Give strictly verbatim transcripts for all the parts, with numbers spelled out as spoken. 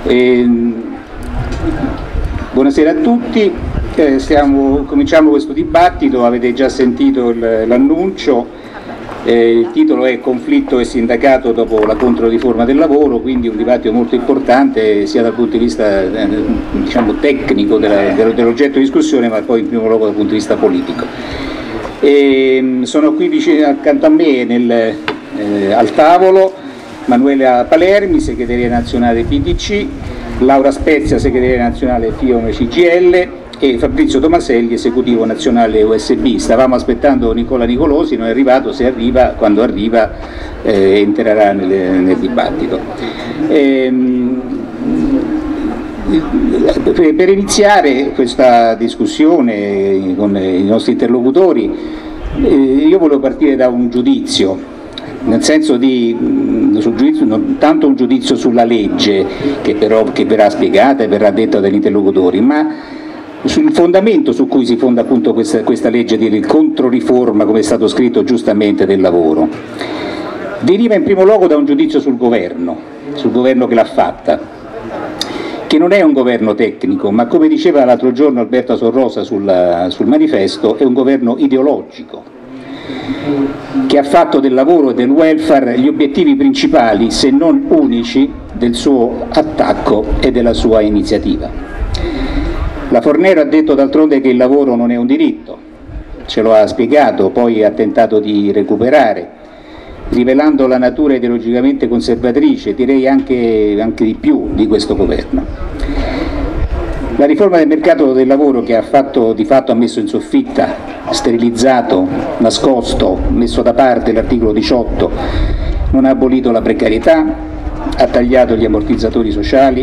E, buonasera a tutti, eh, stiamo, cominciamo questo dibattito, avete già sentito l'annuncio, eh, il titolo è Conflitto e sindacato dopo la controriforma del lavoro, quindi un dibattito molto importante sia dal punto di vista eh, diciamo, tecnico dell'oggetto di discussione, ma poi in primo luogo dal punto di vista politico. E, sono qui vicino accanto a me nel, eh, al tavolo Manuela Palermi, segretaria nazionale P D C, Laura Spezia, segretaria nazionale FIOM C G I L, e Fabrizio Tomaselli, esecutivo nazionale U S B. Stavamo aspettando Nicola Nicolosi, non è arrivato, se arriva, quando arriva eh, entrerà nel, nel dibattito. Ehm, per iniziare questa discussione con i nostri interlocutori, eh, io volevo partire da un giudizio, nel senso di sul giudizio, non tanto un giudizio sulla legge che però che verrà spiegata e verrà detta dagli interlocutori, ma sul fondamento su cui si fonda appunto questa, questa legge di controriforma, come è stato scritto giustamente, del lavoro. Deriva in primo luogo da un giudizio sul governo, sul governo che l'ha fatta, che non è un governo tecnico, ma come diceva l'altro giorno Alberto Sorrosa sul, sul manifesto, è un governo ideologico, che ha fatto del lavoro e del welfare gli obiettivi principali, se non unici, del suo attacco e della sua iniziativa. La Fornero ha detto d'altronde che il lavoro non è un diritto, ce lo ha spiegato, poi ha tentato di recuperare, rivelando la natura ideologicamente conservatrice, direi anche, anche di più, di questo governo. La riforma del mercato del lavoro, che ha fatto, di fatto ha messo in soffitta, sterilizzato, nascosto, messo da parte l'articolo diciotto, non ha abolito la precarietà, ha tagliato gli ammortizzatori sociali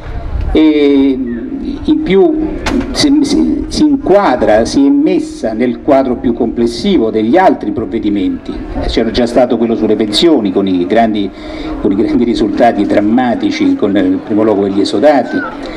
e in più si, si, si inquadra, si è messa nel quadro più complessivo degli altri provvedimenti. C'era già stato quello sulle pensioni con i grandi, con i grandi risultati drammatici, con il primo luogo gli esodati,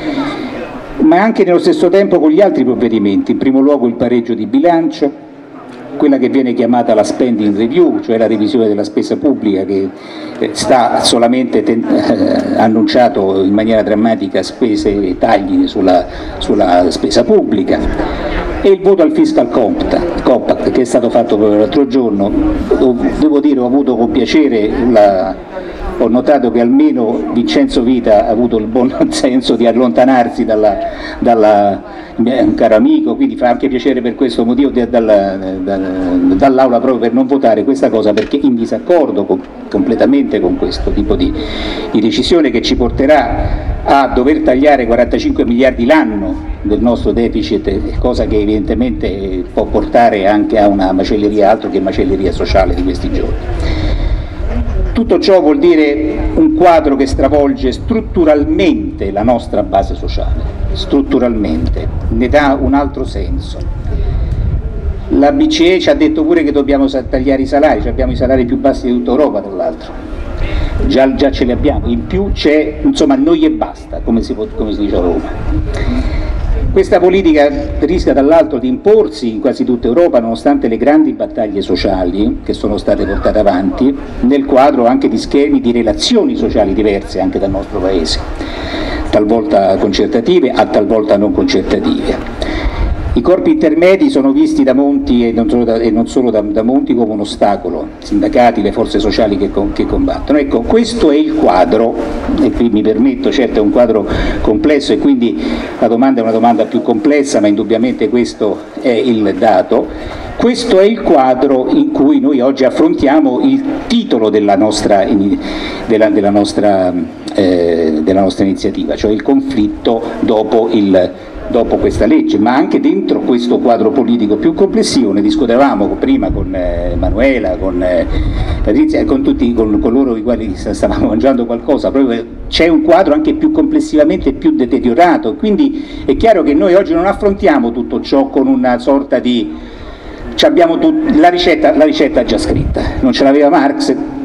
ma anche nello stesso tempo con gli altri provvedimenti, in primo luogo il pareggio di bilancio, quella che viene chiamata la spending review, cioè la revisione della spesa pubblica, che sta solamente eh, annunciato in maniera drammatica spese e tagli sulla, sulla spesa pubblica, e il voto al fiscal compact che è stato fatto proprio l'altro giorno. Devo dire, ho avuto con piacere la ho notato che almeno Vincenzo Vita ha avuto il buon senso di allontanarsi dalla, dalla un caro amico, quindi fa anche piacere per questo motivo dalla, dall'aula, proprio per non votare questa cosa, perché in disaccordo con, completamente con questo tipo di, di decisione che ci porterà a dover tagliare quarantacinque miliardi l'anno del nostro deficit, cosa che evidentemente può portare anche a una macelleria, altro che macelleria sociale di questi giorni. Tutto ciò vuol dire un quadro che stravolge strutturalmente la nostra base sociale, strutturalmente, ne dà un altro senso. La B C E ci ha detto pure che dobbiamo tagliare i salari, cioè abbiamo i salari più bassi di tutta Europa, tra l'altro, già, già ce li abbiamo, in più c'è, insomma, noi e basta, come si, può, come si dice a Roma. Questa politica rischia dall'altro di imporsi in quasi tutta Europa, nonostante le grandi battaglie sociali che sono state portate avanti, nel quadro anche di schemi di relazioni sociali diverse anche dal nostro Paese, talvolta concertative a talvolta non concertative. I corpi intermedi sono visti da Monti e non solo da, e non solo da, da Monti come un ostacolo, sindacati, le forze sociali che, che combattono. Ecco, questo è il quadro, e qui mi permetto, certo è un quadro complesso e quindi la domanda è una domanda più complessa, ma indubbiamente questo è il dato. Questo è il quadro in cui noi oggi affrontiamo il titolo della nostra, della, della nostra, eh, della nostra iniziativa, cioè il conflitto dopo il dopo questa legge, ma anche dentro questo quadro politico più complessivo. Ne discutevamo prima con eh, Manuela, con eh, Patrizia e con tutti con coloro con i quali stavamo mangiando qualcosa. Proprio c'è un quadro anche più complessivamente più deteriorato, quindi è chiaro che noi oggi non affrontiamo tutto ciò con una sorta di abbiamo tut- la ricetta, la ricetta già scritta, non ce l'aveva Marx,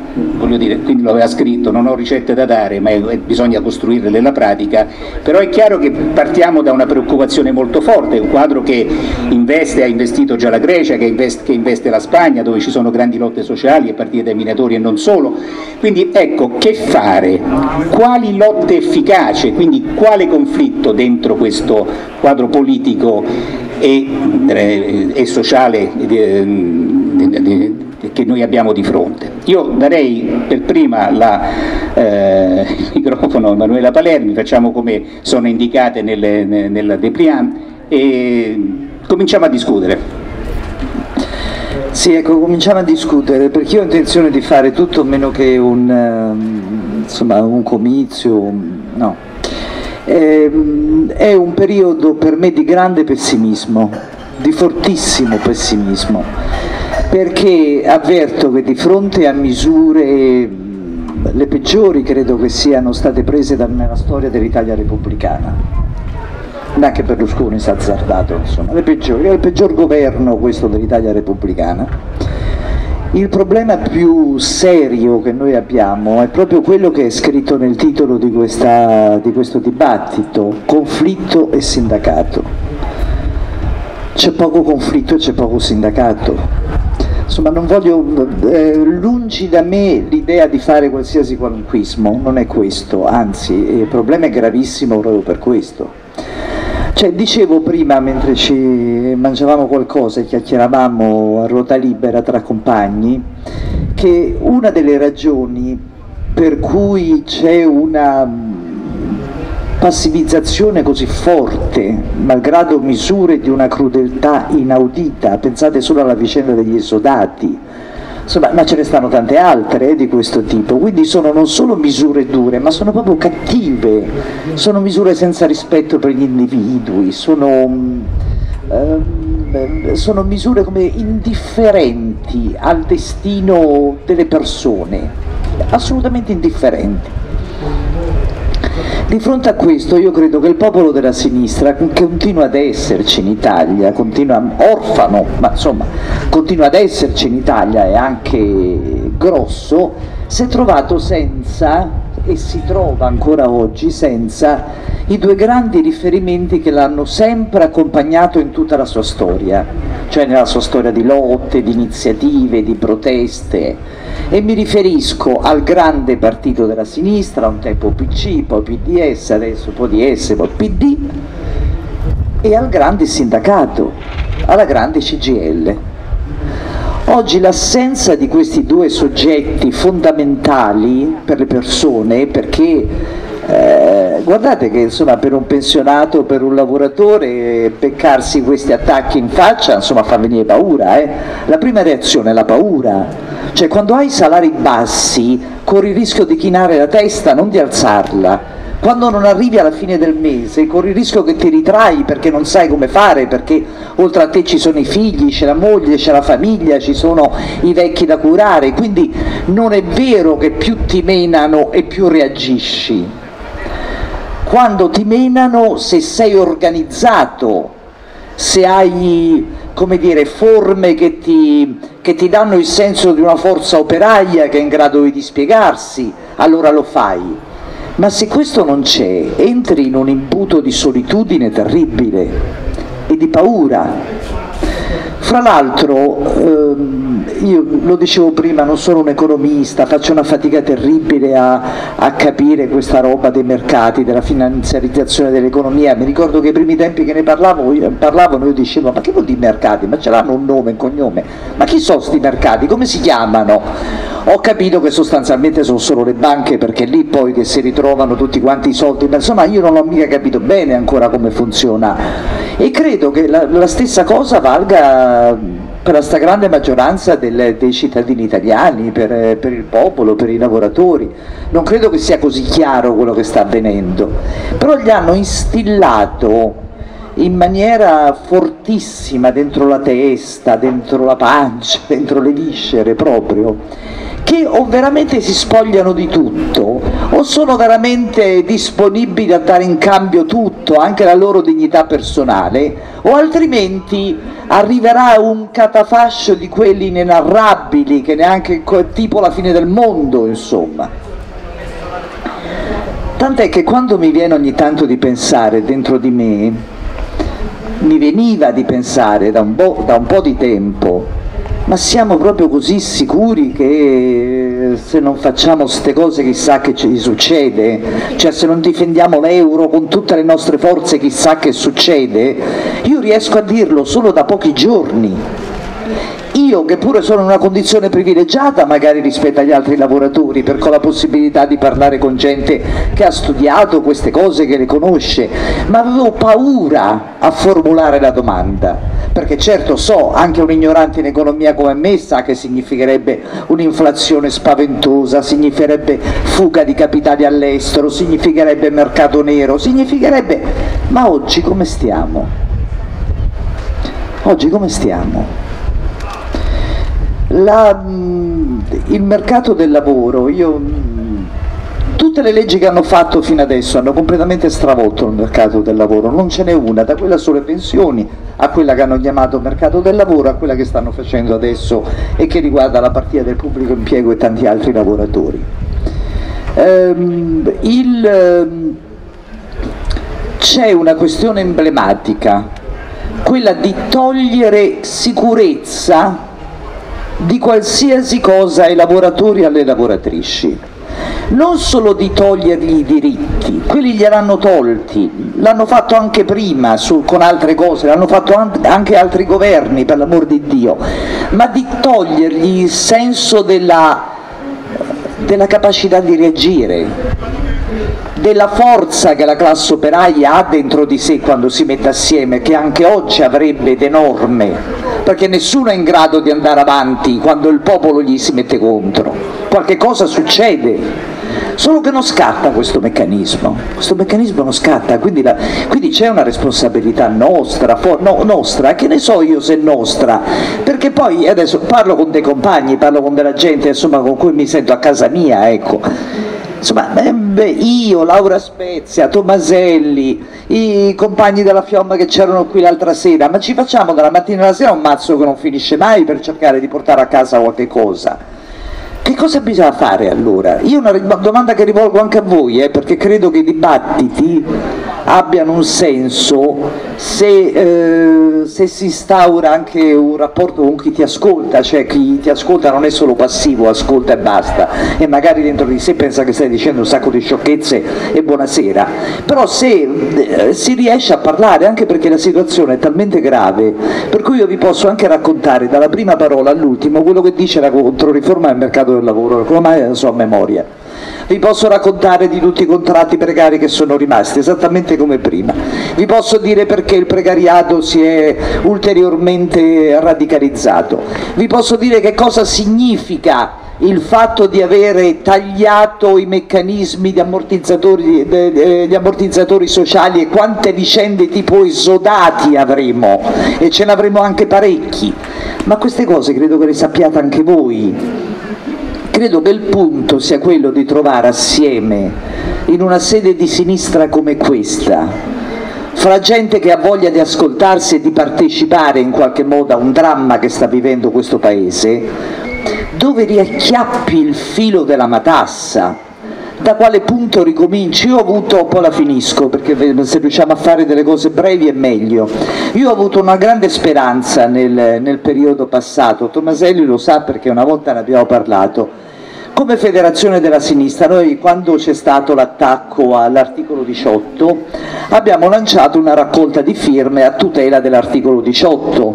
voglio dire, quindi lo aveva scritto, non ho ricette da dare, ma è, è, bisogna costruirle nella pratica, però è chiaro che partiamo da una preoccupazione molto forte, un quadro che investe, ha investito già la Grecia, che investe, che investe la Spagna, dove ci sono grandi lotte sociali a partire dai minatori e non solo, quindi ecco, che fare? Quali lotte efficaci, quindi quale conflitto dentro questo quadro politico e, eh, e sociale eh, eh, che noi abbiamo di fronte? Io darei per prima la, eh, il microfono a Emanuela Palermi, facciamo come sono indicate nel, nel dépliant e cominciamo a discutere. Sì, ecco, cominciamo a discutere, perché io ho intenzione di fare tutto meno che un, um, insomma, un comizio, no. È, è un periodo per me di grande pessimismo, di fortissimo pessimismo, perché avverto che di fronte a misure, le peggiori credo che siano state prese nella storia dell'Italia repubblicana, neanche Berlusconi si è azzardato, insomma, le peggiori, è il peggior governo questo dell'Italia repubblicana. Il problema più serio che noi abbiamo è proprio quello che è scritto nel titolo di, questa, di questo dibattito, conflitto e sindacato. C'è poco conflitto e c'è poco sindacato. Insomma, non voglio, eh, lungi da me l'idea di fare qualsiasi qualunquismo, non è questo, anzi il problema è gravissimo proprio per questo. Cioè, dicevo prima, mentre ci mangiavamo qualcosa e chiacchieravamo a ruota libera tra compagni, che una delle ragioni per cui c'è una passivizzazione così forte, malgrado misure di una crudeltà inaudita, pensate solo alla vicenda degli esodati, insomma, ma ce ne stanno tante altre eh, di questo tipo, quindi sono non solo misure dure, ma sono proprio cattive, sono misure senza rispetto per gli individui, sono, eh, sono misure come indifferenti al destino delle persone, assolutamente indifferenti. Di fronte a questo io credo che il popolo della sinistra, che continua ad esserci in Italia, continua orfano, ma insomma continua ad esserci in Italia e anche grosso, si è trovato senza, e si trova ancora oggi senza, i due grandi riferimenti che l'hanno sempre accompagnato in tutta la sua storia, cioè nella sua storia di lotte, di iniziative, di proteste. E mi riferisco al grande partito della sinistra, un tempo P C, poi P D S, adesso poi D S, poi P D, e al grande sindacato, alla grande C G I L. Oggi l'assenza di questi due soggetti fondamentali per le persone, perché eh, guardate che insomma per un pensionato, per un lavoratore, beccarsi questi attacchi in faccia insomma fa venire paura, eh? La prima reazione è la paura. Cioè, quando hai salari bassi corri il rischio di chinare la testa, non di alzarla. Quando non arrivi alla fine del mese corri il rischio che ti ritrai perché non sai come fare, perché oltre a te ci sono i figli, c'è la moglie, c'è la famiglia, ci sono i vecchi da curare, quindi non è vero che più ti menano e più reagisci. Quando ti menano, se sei organizzato, se hai, come dire, forme che ti, che ti danno il senso di una forza operaia che è in grado di dispiegarsi, allora lo fai. Ma se questo non c'è, entri in un imbuto di solitudine terribile e di paura. Fra l'altro, ehm, io lo dicevo prima, non sono un economista, faccio una fatica terribile a, a capire questa roba dei mercati, della finanziarizzazione dell'economia. Mi ricordo che ai primi tempi che ne parlavo, io, parlavano io dicevo ma che vuol dire mercati? Ma ce l'hanno un nome, un cognome? Ma chi sono sti mercati? Come si chiamano? Ho capito che sostanzialmente sono solo le banche, perché lì poi che si ritrovano tutti quanti i soldi, ma insomma io non ho mica capito bene ancora come funziona. E credo che la, la stessa cosa valga per la stragrande maggioranza del, dei cittadini italiani, per, per il popolo, per i lavoratori. Non credo che sia così chiaro quello che sta avvenendo, però gli hanno instillato in maniera fortissima dentro la testa, dentro la pancia, dentro le viscere proprio, che o veramente si spogliano di tutto o sono veramente disponibili a dare in cambio tutto, anche la loro dignità personale, o altrimenti arriverà un catafascio di quelli inenarrabili che neanche tipo la fine del mondo, insomma. Tant'è che quando mi viene ogni tanto di pensare dentro di me, mi veniva di pensare da un po', da un po' di tempo, ma siamo proprio così sicuri che se non facciamo ste cose chissà che ci succede? Cioè, se non difendiamo l'euro con tutte le nostre forze chissà che succede? Io riesco a dirlo solo da pochi giorni. Io, che pure sono in una condizione privilegiata magari rispetto agli altri lavoratori, perché ho la possibilità di parlare con gente che ha studiato queste cose, che le conosce, ma avevo paura a formulare la domanda, perché certo so, anche un ignorante in economia come me sa che significherebbe un'inflazione spaventosa, significherebbe fuga di capitali all'estero, significherebbe mercato nero, significherebbe... ma oggi come stiamo? Oggi come stiamo? La, il mercato del lavoro, io, tutte le leggi che hanno fatto fino adesso hanno completamente stravolto il mercato del lavoro, non ce n'è una, da quella sulle pensioni a quella che hanno chiamato mercato del lavoro a quella che stanno facendo adesso e che riguarda la partita del pubblico impiego e tanti altri lavoratori. Ehm, il, c'è una questione emblematica, quella di togliere sicurezza di qualsiasi cosa ai lavoratori e alle lavoratrici, non solo di togliergli i diritti, quelli gliel'hanno tolti, l'hanno fatto anche prima su, con altre cose, l'hanno fatto anche altri governi, per l'amor di Dio, ma di togliergli il senso della, della capacità di reagire, della forza che la classe operaia ha dentro di sé quando si mette assieme, che anche oggi avrebbe ed enorme, perché nessuno è in grado di andare avanti quando il popolo gli si mette contro, qualche cosa succede, solo che non scatta questo meccanismo, questo meccanismo non scatta, quindi, la, quindi c'è una responsabilità nostra, for, no, nostra, che ne so io se nostra, perché poi adesso parlo con dei compagni, parlo con della gente insomma con cui mi sento a casa mia, ecco. Insomma, beh, io, Laura Spezia, Tomaselli, i compagni della Fiamma che c'erano qui l'altra sera, ma ci facciamo dalla mattina alla sera un mazzo che non finisce mai per cercare di portare a casa qualche cosa. Che cosa bisogna fare allora? Io una domanda che rivolgo anche a voi, eh, perché credo che i dibattiti abbiano un senso se, eh, se si instaura anche un rapporto con chi ti ascolta, cioè chi ti ascolta non è solo passivo, ascolta e basta, e magari dentro di sé pensa che stai dicendo un sacco di sciocchezze e buonasera, però se eh, si riesce a parlare, anche perché la situazione è talmente grave, per cui io vi posso anche raccontare dalla prima parola all'ultima quello che dice la controriforma del mercato del lavoro, ormai la so a memoria. Vi posso raccontare di tutti i contratti precari che sono rimasti esattamente come prima, vi posso dire perché il precariato si è ulteriormente radicalizzato, vi posso dire che cosa significa il fatto di avere tagliato i meccanismi di ammortizzatori, de, de, gli ammortizzatori sociali, e quante vicende tipo esodati avremo, e ce ne avremo anche parecchi, ma queste cose credo che le sappiate anche voi. Credo che il punto sia quello di trovare assieme, in una sede di sinistra come questa, fra gente che ha voglia di ascoltarsi e di partecipare in qualche modo a un dramma che sta vivendo questo Paese, dove riacchiappi il filo della matassa, da quale punto ricominci. Io ho avuto, poi la finisco perché se riusciamo a fare delle cose brevi è meglio, io ho avuto una grande speranza nel, nel periodo passato, Tomaselli lo sa perché una volta ne abbiamo parlato. Come Federazione della Sinistra, noi quando c'è stato l'attacco all'articolo diciotto abbiamo lanciato una raccolta di firme a tutela dell'articolo diciotto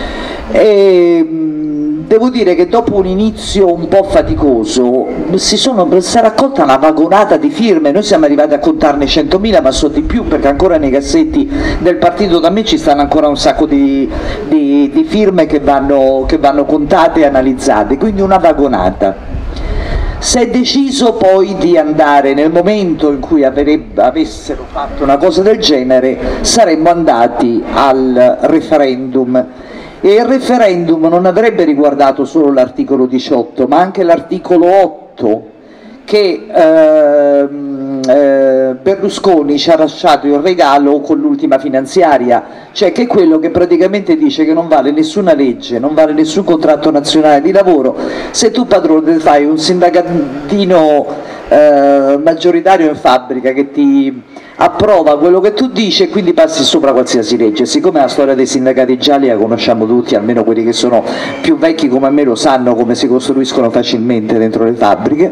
e devo dire che dopo un inizio un po' faticoso si, sono, si è raccolta una vagonata di firme, noi siamo arrivati a contarne centomila, ma so di più perché ancora nei cassetti del partito da me ci stanno ancora un sacco di, di, di firme che vanno, che vanno contate e analizzate, quindi una vagonata. Si è deciso poi di andare, nel momento in cui avrebbe, avessero fatto una cosa del genere, saremmo andati al referendum. E il referendum non avrebbe riguardato solo l'articolo diciotto, ma anche l'articolo otto, che ehm, eh, Berlusconi ci ha lasciato in regalo con l'ultima finanziaria, cioè che è quello che praticamente dice che non vale nessuna legge, non vale nessun contratto nazionale di lavoro, se tu padrone fai un sindacatino eh, maggioritario in fabbrica che ti approva quello che tu dici e quindi passi sopra qualsiasi legge. Siccome la storia dei sindacati gialli la conosciamo tutti, almeno quelli che sono più vecchi come me lo sanno come si costruiscono facilmente dentro le fabbriche,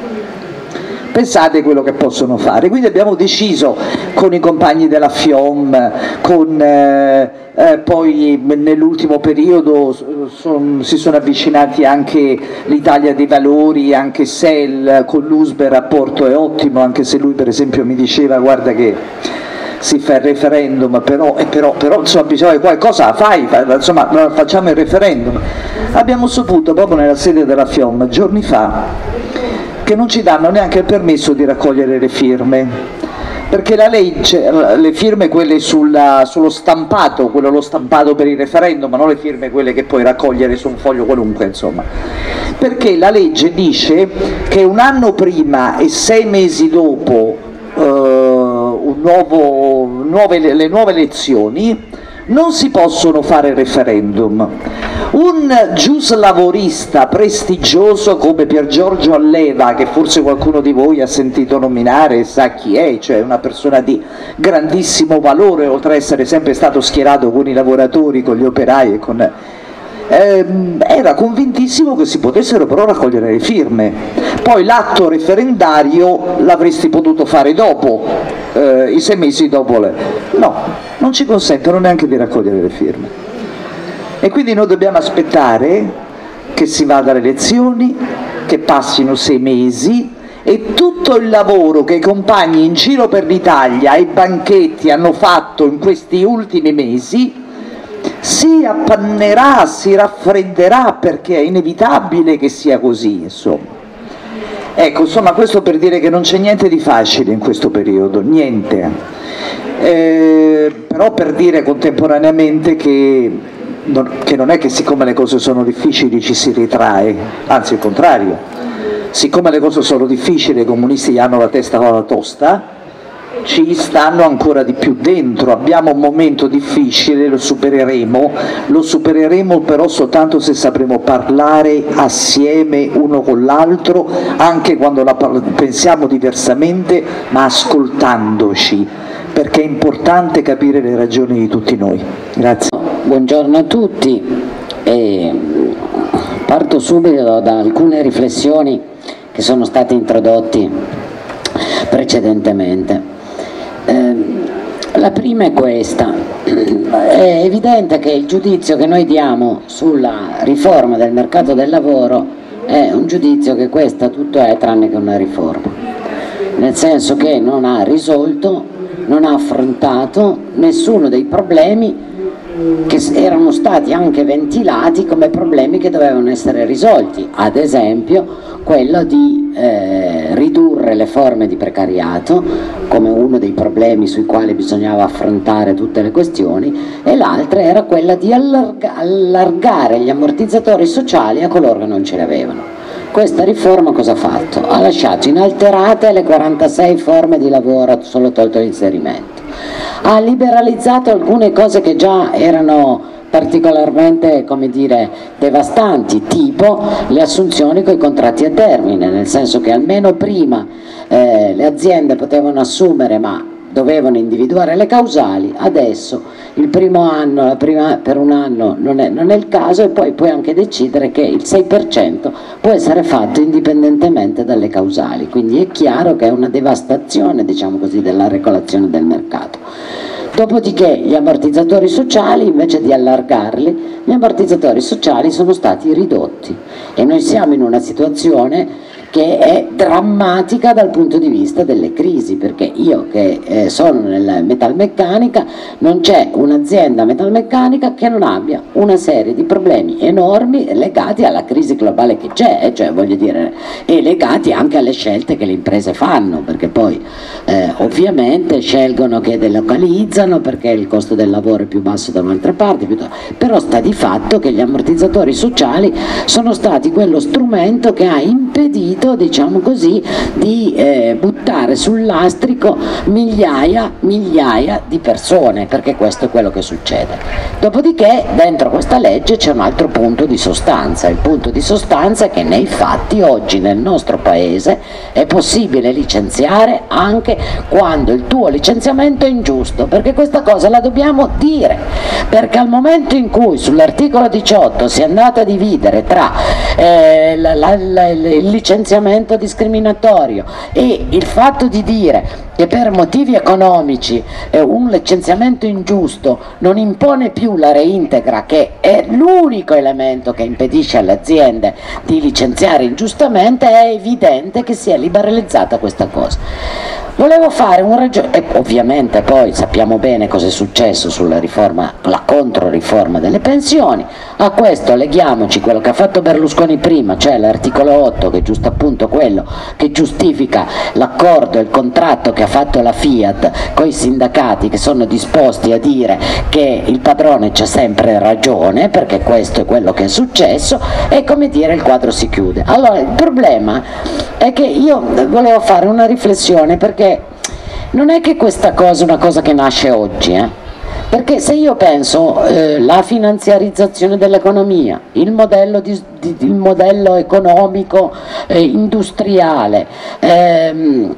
pensate quello che possono fare. Quindi abbiamo deciso con i compagni della FIOM, con eh, eh, poi nell'ultimo periodo son, si sono avvicinati anche l'Italia dei Valori, anche S E L, con l'U S B E il rapporto è ottimo, anche se lui per esempio mi diceva guarda che si fa il referendum, però, eh, però, però insomma bisogna qualcosa fai, insomma facciamo il referendum. Abbiamo saputo proprio nella sede della FIOM giorni fa che non ci danno neanche il permesso di raccogliere le firme, perché la legge, le firme quelle sulla, sullo stampato, quello lo stampato per il referendum, ma non le firme quelle che puoi raccogliere su un foglio qualunque, insomma, perché la legge dice che un anno prima e sei mesi dopo eh, un nuovo, nuove, le nuove elezioni non si possono fare referendum. Un giuslavorista prestigioso come Pier Giorgio Alleva, che forse qualcuno di voi ha sentito nominare e sa chi è, cioè una persona di grandissimo valore, oltre ad essere sempre stato schierato con i lavoratori, con gli operai e con... ehm, era convintissimo che si potessero però raccogliere le firme. Poi l'atto referendario l'avresti potuto fare dopo, eh, i sei mesi dopo le... no, non ci consentono neanche di raccogliere le firme. E quindi noi dobbiamo aspettare che si vada alle elezioni, che passino sei mesi e tutto il lavoro che i compagni in giro per l'Italia ai banchetti hanno fatto in questi ultimi mesi si appannerà, si raffredderà, perché è inevitabile che sia così, insomma. Ecco, insomma, questo per dire che non c'è niente di facile in questo periodo, niente. Eh, però per dire contemporaneamente che Non, che non è che siccome le cose sono difficili ci si ritrae, anzi il contrario, siccome le cose sono difficili, i comunisti hanno la testa tosta, ci stanno ancora di più dentro. Abbiamo un momento difficile, lo supereremo, lo supereremo però soltanto se sapremo parlare assieme uno con l'altro, anche quando la pensiamo diversamente, ma ascoltandoci, perché è importante capire le ragioni di tutti noi. Grazie. Buongiorno a tutti, e parto subito da alcune riflessioni che sono state introdotte precedentemente. Eh, la prima è questa: è evidente che il giudizio che noi diamo sulla riforma del mercato del lavoro è un giudizio che questa tutto è tranne che una riforma, nel senso che non ha risolto, non ha affrontato nessuno dei problemi che erano stati anche ventilati come problemi che dovevano essere risolti, ad esempio quello di eh, ridurre le forme di precariato come uno dei problemi sui quali bisognava affrontare tutte le questioni, e l'altra era quella di allarga, allargare gli ammortizzatori sociali a coloro che non ce li avevano. Questa riforma cosa ha fatto? Ha lasciato inalterate le quarantasei forme di lavoro, solo tolto l'inserimento. Ha liberalizzato alcune cose che già erano particolarmente, come dire, devastanti, tipo le assunzioni con i contratti a termine, nel senso che almeno prima eh, le aziende potevano assumere ma dovevano individuare le causali, adesso il primo anno, la prima, per un anno non è, non è il caso, e poi puoi anche decidere che il sei per cento può essere fatto indipendentemente dalle causali, quindi è chiaro che è una devastazione, diciamo così, della regolazione del mercato. Dopodiché gli ammortizzatori sociali, invece di allargarli, gli ammortizzatori sociali sono stati ridotti e noi siamo in una situazione che è drammatica dal punto di vista delle crisi, perché io che eh, sono nella metalmeccanica, non c'è un'azienda metalmeccanica che non abbia una serie di problemi enormi legati alla crisi globale che c'è, cioè voglio dire, e legati anche alle scelte che le imprese fanno, perché poi eh, ovviamente scelgono che delocalizzano perché il costo del lavoro è più basso da un'altra parte, però sta di fatto che gli ammortizzatori sociali sono stati quello strumento che ha impedito, diciamo così, di eh, buttare sul lastrico migliaia, migliaia di persone, perché questo è quello che succede. Dopodiché dentro questa legge c'è un altro punto di sostanza, il punto di sostanza è che nei fatti oggi nel nostro paese è possibile licenziare anche quando il tuo licenziamento è ingiusto, perché questa cosa la dobbiamo dire, perché al momento in cui sull'articolo diciotto si è andata a dividere tra eh, la, la, la, il licenziamento discriminatorio e il fatto di dire che per motivi economici eh, un licenziamento ingiusto non impone più la reintegra, che è l'unico elemento che impedisce alle aziende di licenziare ingiustamente, è evidente che si è liberalizzata questa cosa. Volevo fare un ragionamento, e ovviamente poi sappiamo bene cosa è successo sulla riforma, la controriforma delle pensioni. A questo leghiamoci quello che ha fatto Berlusconi prima, cioè l'articolo otto, che è giusto appunto quello che giustifica l'accordo e il contratto che ha fatto la Fiat con i sindacati, che sono disposti a dire che il padrone c'ha sempre ragione, perché questo è quello che è successo, e come dire il quadro si chiude. Allora il problema è che io volevo fare una riflessione, perché non è che questa cosa è una cosa che nasce oggi, eh? Perché se io penso eh, la finanziarizzazione dell'economia, il modello, di, di, il modello economico eh, industriale ehm,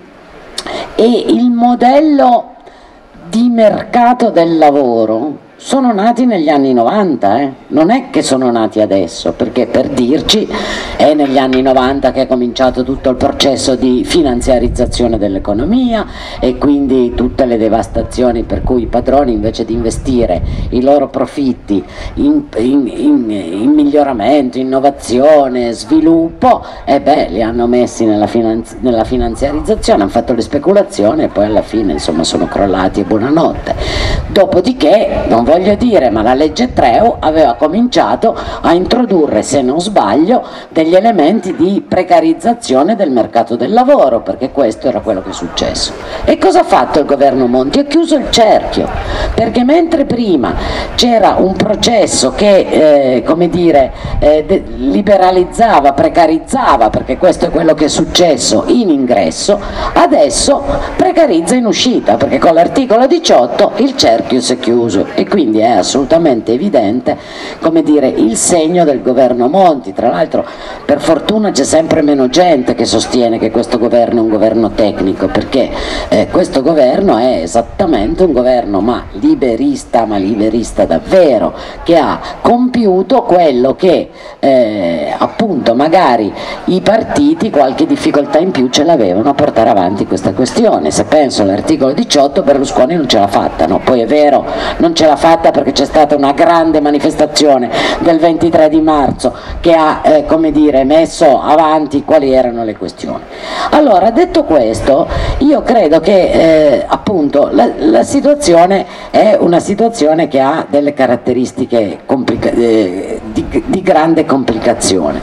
e il modello di mercato del lavoro, sono nati negli anni novanta, eh? Non è che sono nati adesso, perché per dirci è negli anni novanta che è cominciato tutto il processo di finanziarizzazione dell'economia e quindi tutte le devastazioni per cui i padroni, invece di investire i loro profitti in, in, in, in miglioramento, innovazione, sviluppo, e eh beh, li hanno messi nella, finanzi nella finanziarizzazione, hanno fatto le speculazioni e poi alla fine insomma sono crollati e buonanotte. Dopodiché, non voglio dire, ma la legge Treu aveva cominciato a introdurre, se non sbaglio, degli elementi di precarizzazione del mercato del lavoro, perché questo era quello che è successo. E cosa ha fatto il governo Monti? Ha chiuso il cerchio, perché mentre prima c'era un processo che, eh, come dire, eh, liberalizzava, precarizzava, perché questo è quello che è successo in ingresso, adesso precarizza in uscita, perché con l'articolo diciotto il cerchio si è chiuso. E quindi è assolutamente evidente, come dire, il segno del governo Monti. Tra l'altro per fortuna c'è sempre meno gente che sostiene che questo governo è un governo tecnico, perché eh, questo governo è esattamente un governo ma liberista, ma liberista davvero, che ha compiuto quello che eh, appunto magari i partiti qualche difficoltà in più ce l'avevano a portare avanti questa questione. Se penso all'articolo diciotto, Berlusconi non ce l'ha fatta, no? Poi è vero, non ce l'ha fatta perché c'è stata una grande manifestazione del ventitré di marzo che ha eh, come dire, messo avanti quali erano le questioni. Allora, detto questo, io credo che eh, appunto la, la situazione è una situazione che ha delle caratteristiche eh, di, di grande complicazione,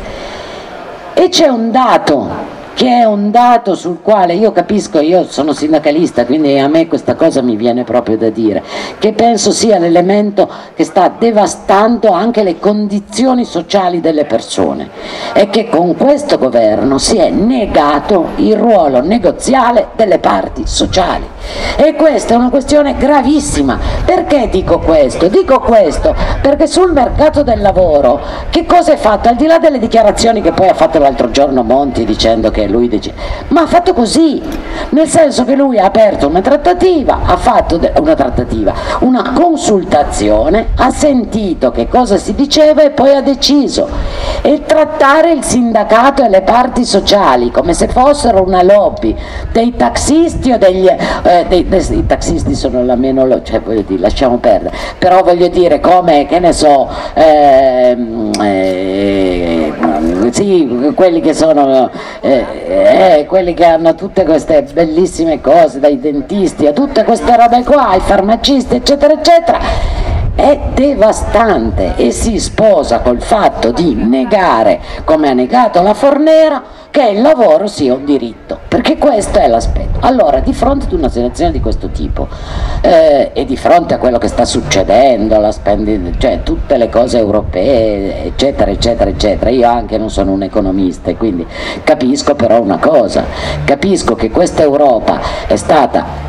e c'è un dato che è un dato sul quale io capisco, io sono sindacalista, quindi a me questa cosa mi viene proprio da dire, che penso sia l'elemento che sta devastando anche le condizioni sociali delle persone, è che con questo governo si è negato il ruolo negoziale delle parti sociali, e questa è una questione gravissima. Perché dico questo? Dico questo perché sul mercato del lavoro che cosa è fatto? Al di là delle dichiarazioni che poi ha fatto l'altro giorno Monti dicendo che lui dice, ma ha fatto così, nel senso che lui ha aperto una trattativa, ha fatto una trattativa, una consultazione, ha sentito che cosa si diceva e poi ha deciso. E trattare il sindacato e le parti sociali come se fossero una lobby dei taxisti o degli eh, dei, dei, i taxisti sono la meno, cioè voglio dire, lasciamo perdere, però voglio dire come, che ne so, eh, eh, sì, quelli che sono eh, eh, quelli che hanno tutte queste bellissime cose, dai dentisti a tutte queste robe qua, ai farmacisti eccetera eccetera, è devastante e si sposa col fatto di negare, come ha negato la Fornero, che il lavoro sia un diritto, perché questo è l'aspetto. Allora, di fronte ad una situazione di questo tipo eh, e di fronte a quello che sta succedendo, la spending, cioè tutte le cose europee eccetera eccetera eccetera, io anche non sono un economista e quindi capisco però una cosa, capisco che questa Europa è stata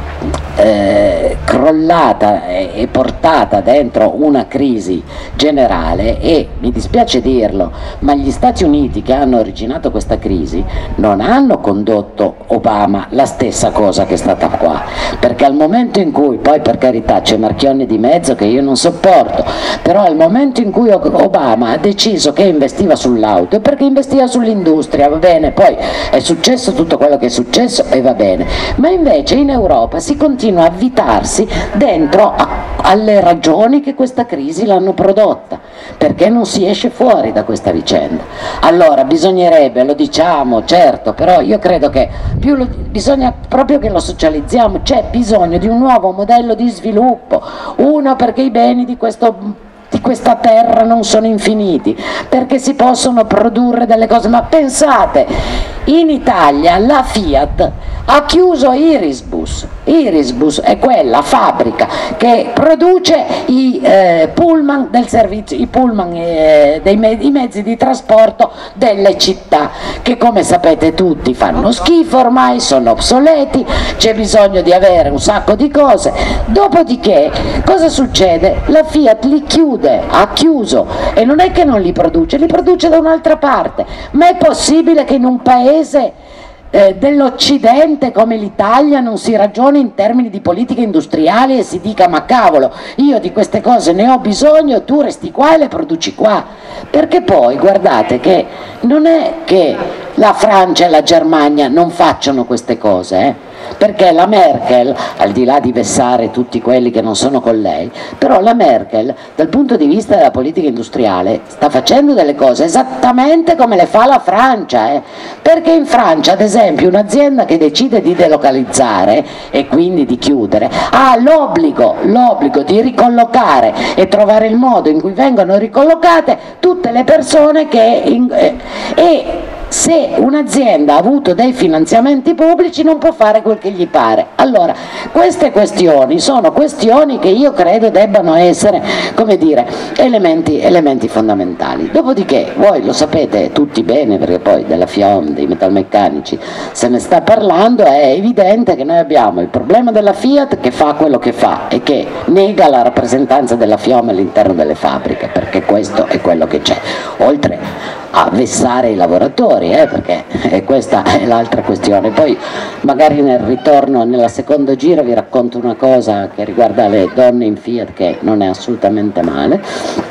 Eh, crollata e, e portata dentro una crisi generale, e mi dispiace dirlo, ma gli Stati Uniti che hanno originato questa crisi non hanno condotto Obama la stessa cosa che è stata qua, perché al momento in cui, poi per carità c'è Marchionne di mezzo che io non sopporto, però al momento in cui Obama ha deciso che investiva sull'auto, è perché investiva sull'industria, va bene, poi è successo tutto quello che è successo e va bene, ma invece in Europa si continua a avvitarsi dentro a, alle ragioni che questa crisi l'hanno prodotta, perché non si esce fuori da questa vicenda. Allora bisognerebbe, lo diciamo certo, però io credo che più lo, bisogna proprio che lo socializziamo, c'è bisogno di un nuovo modello di sviluppo, uno perché i beni di questo di questa terra non sono infiniti, perché si possono produrre delle cose, ma pensate, in Italia la Fiat ha chiuso Irisbus. Irisbus è quella fabbrica che produce i eh, pullman del servizio, i pullman eh, dei me i mezzi di trasporto delle città, che come sapete tutti fanno schifo ormai, sono obsoleti, c'è bisogno di avere un sacco di cose. Dopodiché cosa succede? La Fiat li chiude, ha chiuso, e non è che non li produce, li produce da un'altra parte. Ma è possibile che in un paese eh, dell'Occidente come l'Italia non si ragioni in termini di politica industriale e si dica ma cavolo, io di queste cose ne ho bisogno, tu resti qua e le produci qua? Perché poi guardate che non è che la Francia e la Germania non facciano queste cose, eh? Perché la Merkel, al di là di vessare tutti quelli che non sono con lei, però la Merkel dal punto di vista della politica industriale sta facendo delle cose esattamente come le fa la Francia, eh? Perché in Francia ad esempio un'azienda che decide di delocalizzare e quindi di chiudere ha l'obbligo, l'obbligo di ricollocare e trovare il modo in cui vengono ricollocate tutte le persone che in, eh, e se un'azienda ha avuto dei finanziamenti pubblici non può fare quel che gli pare. Allora, queste questioni sono questioni che io credo debbano essere, come dire, elementi, elementi fondamentali. Dopodiché, voi lo sapete tutti bene, perché poi della FIOM, dei metalmeccanici, se ne sta parlando, è evidente che noi abbiamo il problema della Fiat che fa quello che fa e che nega la rappresentanza della FIOM all'interno delle fabbriche, perché questo è quello che c'è. Oltre a vessare i lavoratori, eh, perché eh, questa è l'altra questione. Poi magari nel ritorno, nella seconda giro, vi racconto una cosa che riguarda le donne in Fiat, che non è assolutamente male.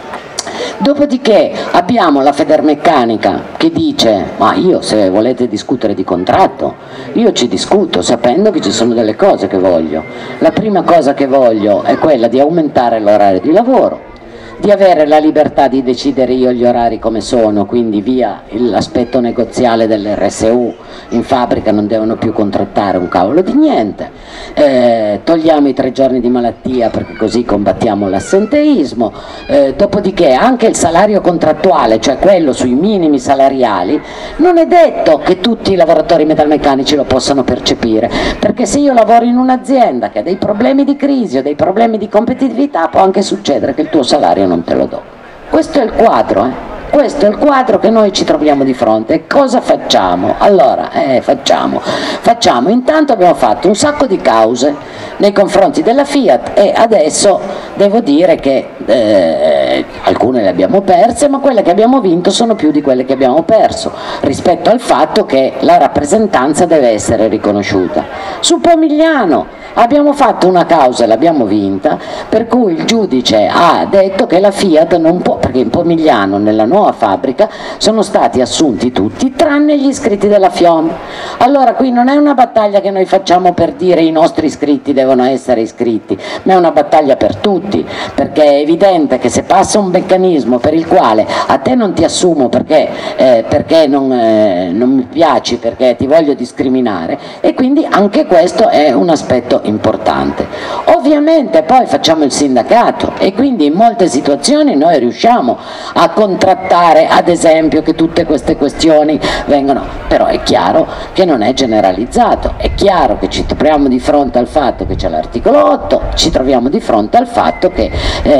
Dopodiché abbiamo la Federmeccanica che dice ma io, se volete discutere di contratto, io ci discuto sapendo che ci sono delle cose che voglio. La prima cosa che voglio è quella di aumentare l'orario di lavoro, di avere la libertà di decidere io gli orari come sono, quindi via l'aspetto negoziale dell'R S U, in fabbrica non devono più contrattare un cavolo di niente, eh, togliamo i tre giorni di malattia perché così combattiamo l'assenteismo, eh, dopodiché anche il salario contrattuale, cioè quello sui minimi salariali, non è detto che tutti i lavoratori metalmeccanici lo possano percepire, perché se io lavoro in un'azienda che ha dei problemi di crisi o dei problemi di competitività può anche succedere che il tuo salario non te lo do. Questo è il quadro, eh? Questo è il quadro che noi ci troviamo di fronte. E cosa facciamo? Allora, eh, facciamo. Facciamo, intanto abbiamo fatto un sacco di cause nei confronti della Fiat e adesso devo dire che eh, alcune le abbiamo perse, ma quelle che abbiamo vinto sono più di quelle che abbiamo perso, rispetto al fatto che la rappresentanza deve essere riconosciuta. Su Pomigliano abbiamo fatto una causa e l'abbiamo vinta, per cui il giudice ha detto che la Fiat non può, perché in Pomigliano, nella nuova fabbrica, sono stati assunti tutti tranne gli iscritti della FIOM. Allora qui non è una battaglia che noi facciamo per dire i nostri iscritti devono essere iscritti, ma è una battaglia per tutti, perché è evidente che se passa un meccanismo per il quale a te non ti assumo perché, eh, perché non, eh, non mi piaci, perché ti voglio discriminare, e quindi anche questo è un aspetto importante. Ovviamente poi facciamo il sindacato e quindi in molte situazioni noi riusciamo a contrattare, ad esempio, che tutte queste questioni vengano, però è chiaro che non è generalizzato, è chiaro che ci troviamo di fronte al fatto che c'è l'articolo otto, ci troviamo di fronte al fatto che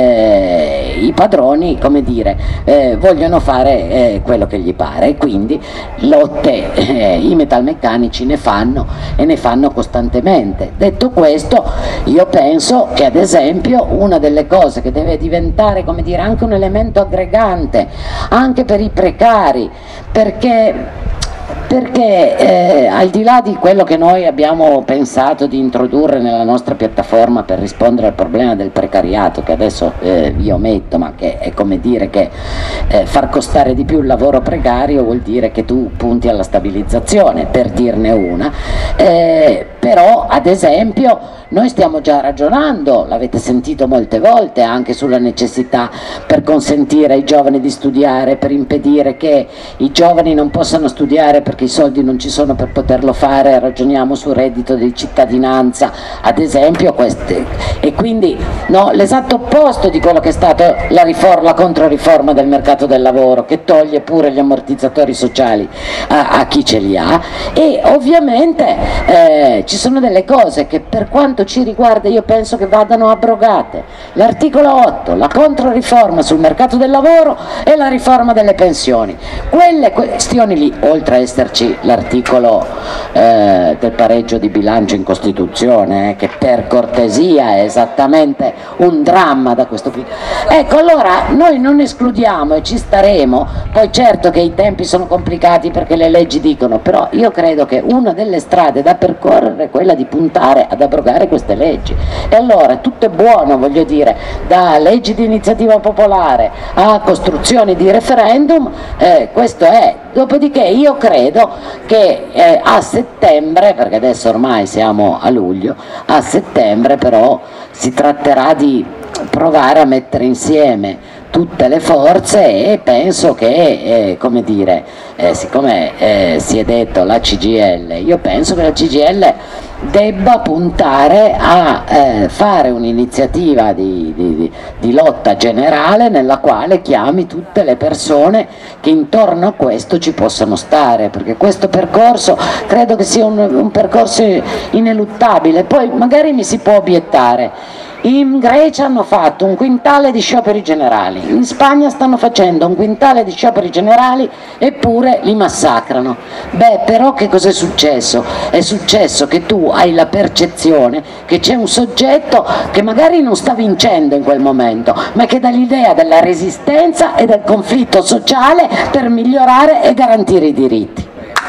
eh, i padroni, come dire, eh, vogliono fare eh, quello che gli pare, e quindi lotte eh, i metalmeccanici ne fanno e ne fanno costantemente. Detto questo, io penso che ad esempio una delle cose che deve diventare, come dire, anche un elemento aggregante anche per i precari, perché perché eh, al di là di quello che noi abbiamo pensato di introdurre nella nostra piattaforma per rispondere al problema del precariato, che adesso eh, io metto, ma che è come dire che eh, far costare di più il lavoro precario vuol dire che tu punti alla stabilizzazione, per dirne una, eh, però ad esempio noi stiamo già ragionando, l'avete sentito molte volte, anche sulla necessità per consentire ai giovani di studiare, per impedire che i giovani non possano studiare perché i soldi non ci sono per poterlo fare. Ragioniamo sul reddito di cittadinanza, ad esempio, queste, e quindi no, l'esatto opposto di quello che è stata la, riforma, la controriforma del mercato del lavoro, che toglie pure gli ammortizzatori sociali a, a chi ce li ha. E ovviamente eh, ci sono delle cose che, per quanto ci riguarda, io penso che vadano abrogate: l'articolo otto, la controriforma sul mercato del lavoro e la riforma delle pensioni. Quelle questioni lì, oltre a esserci l'articolo eh, del pareggio di bilancio in Costituzione, eh, che per cortesia è esattamente un dramma da questo punto. Ecco, allora noi non escludiamo e ci staremo, poi certo che i tempi sono complicati perché le leggi dicono, però io credo che una delle strade da percorrere è quella di puntare ad abrogare queste leggi. E allora tutto è buono, voglio dire, da leggi di iniziativa popolare a costruzioni di referendum, eh, questo è. Dopodiché io credo che eh, a settembre, perché adesso ormai siamo a luglio, a settembre però si tratterà di provare a mettere insieme tutte le forze, e penso che, eh, come dire, eh, siccome eh, si è detto la C G I L, io penso che la C G I L debba puntare a eh, fare un'iniziativa di, di, di, di lotta generale nella quale chiami tutte le persone che intorno a questo ci possano stare, perché questo percorso credo che sia un, un percorso ineluttabile. Poi magari mi si può obiettare: in Grecia hanno fatto un quintale di scioperi generali, in Spagna stanno facendo un quintale di scioperi generali eppure li massacrano. Beh, però che cos'è successo? È successo che tu hai la percezione che c'è un soggetto che magari non sta vincendo in quel momento, ma che dà l'idea della resistenza e del conflitto sociale per migliorare e garantire i diritti.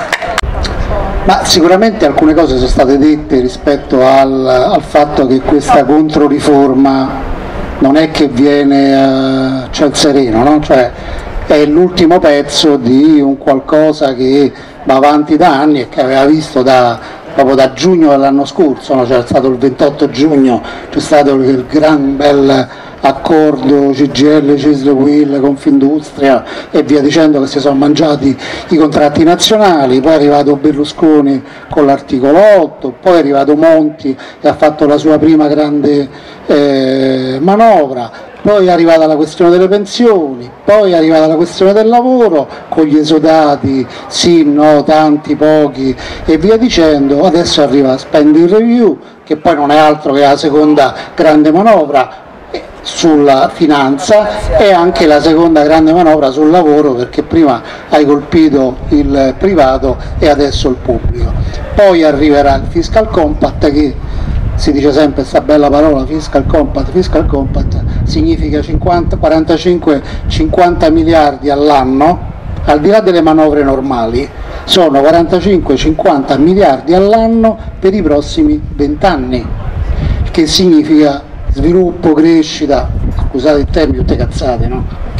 Ma sicuramente alcune cose sono state dette rispetto al, al fatto che questa controriforma non è che viene a ciel sereno, no? Cioè è l'ultimo pezzo di un qualcosa che va avanti da anni e che aveva visto da, proprio da giugno dell'anno scorso, no? C'era stato il ventotto giugno, c'è stato il gran bel accordo C G I L, Cisl, U I L, Confindustria e via dicendo, che si sono mangiati i contratti nazionali. Poi è arrivato Berlusconi con l'articolo otto, poi è arrivato Monti e ha fatto la sua prima grande eh, manovra, poi è arrivata la questione delle pensioni, poi è arrivata la questione del lavoro con gli esodati, sì, no, tanti, pochi e via dicendo. Adesso arriva Spending Review, che poi non è altro che la seconda grande manovra sulla finanza e anche la seconda grande manovra sul lavoro, perché prima hai colpito il privato e adesso il pubblico. Poi arriverà il Fiscal Compact, che si dice sempre questa bella parola, Fiscal Compact. Fiscal Compact significa cinquanta, quarantacinque cinquanta miliardi all'anno, al di là delle manovre normali, sono quarantacinque cinquanta miliardi all'anno per i prossimi vent'anni, che significa sviluppo, crescita, scusate il termine, tutte cazzate, no?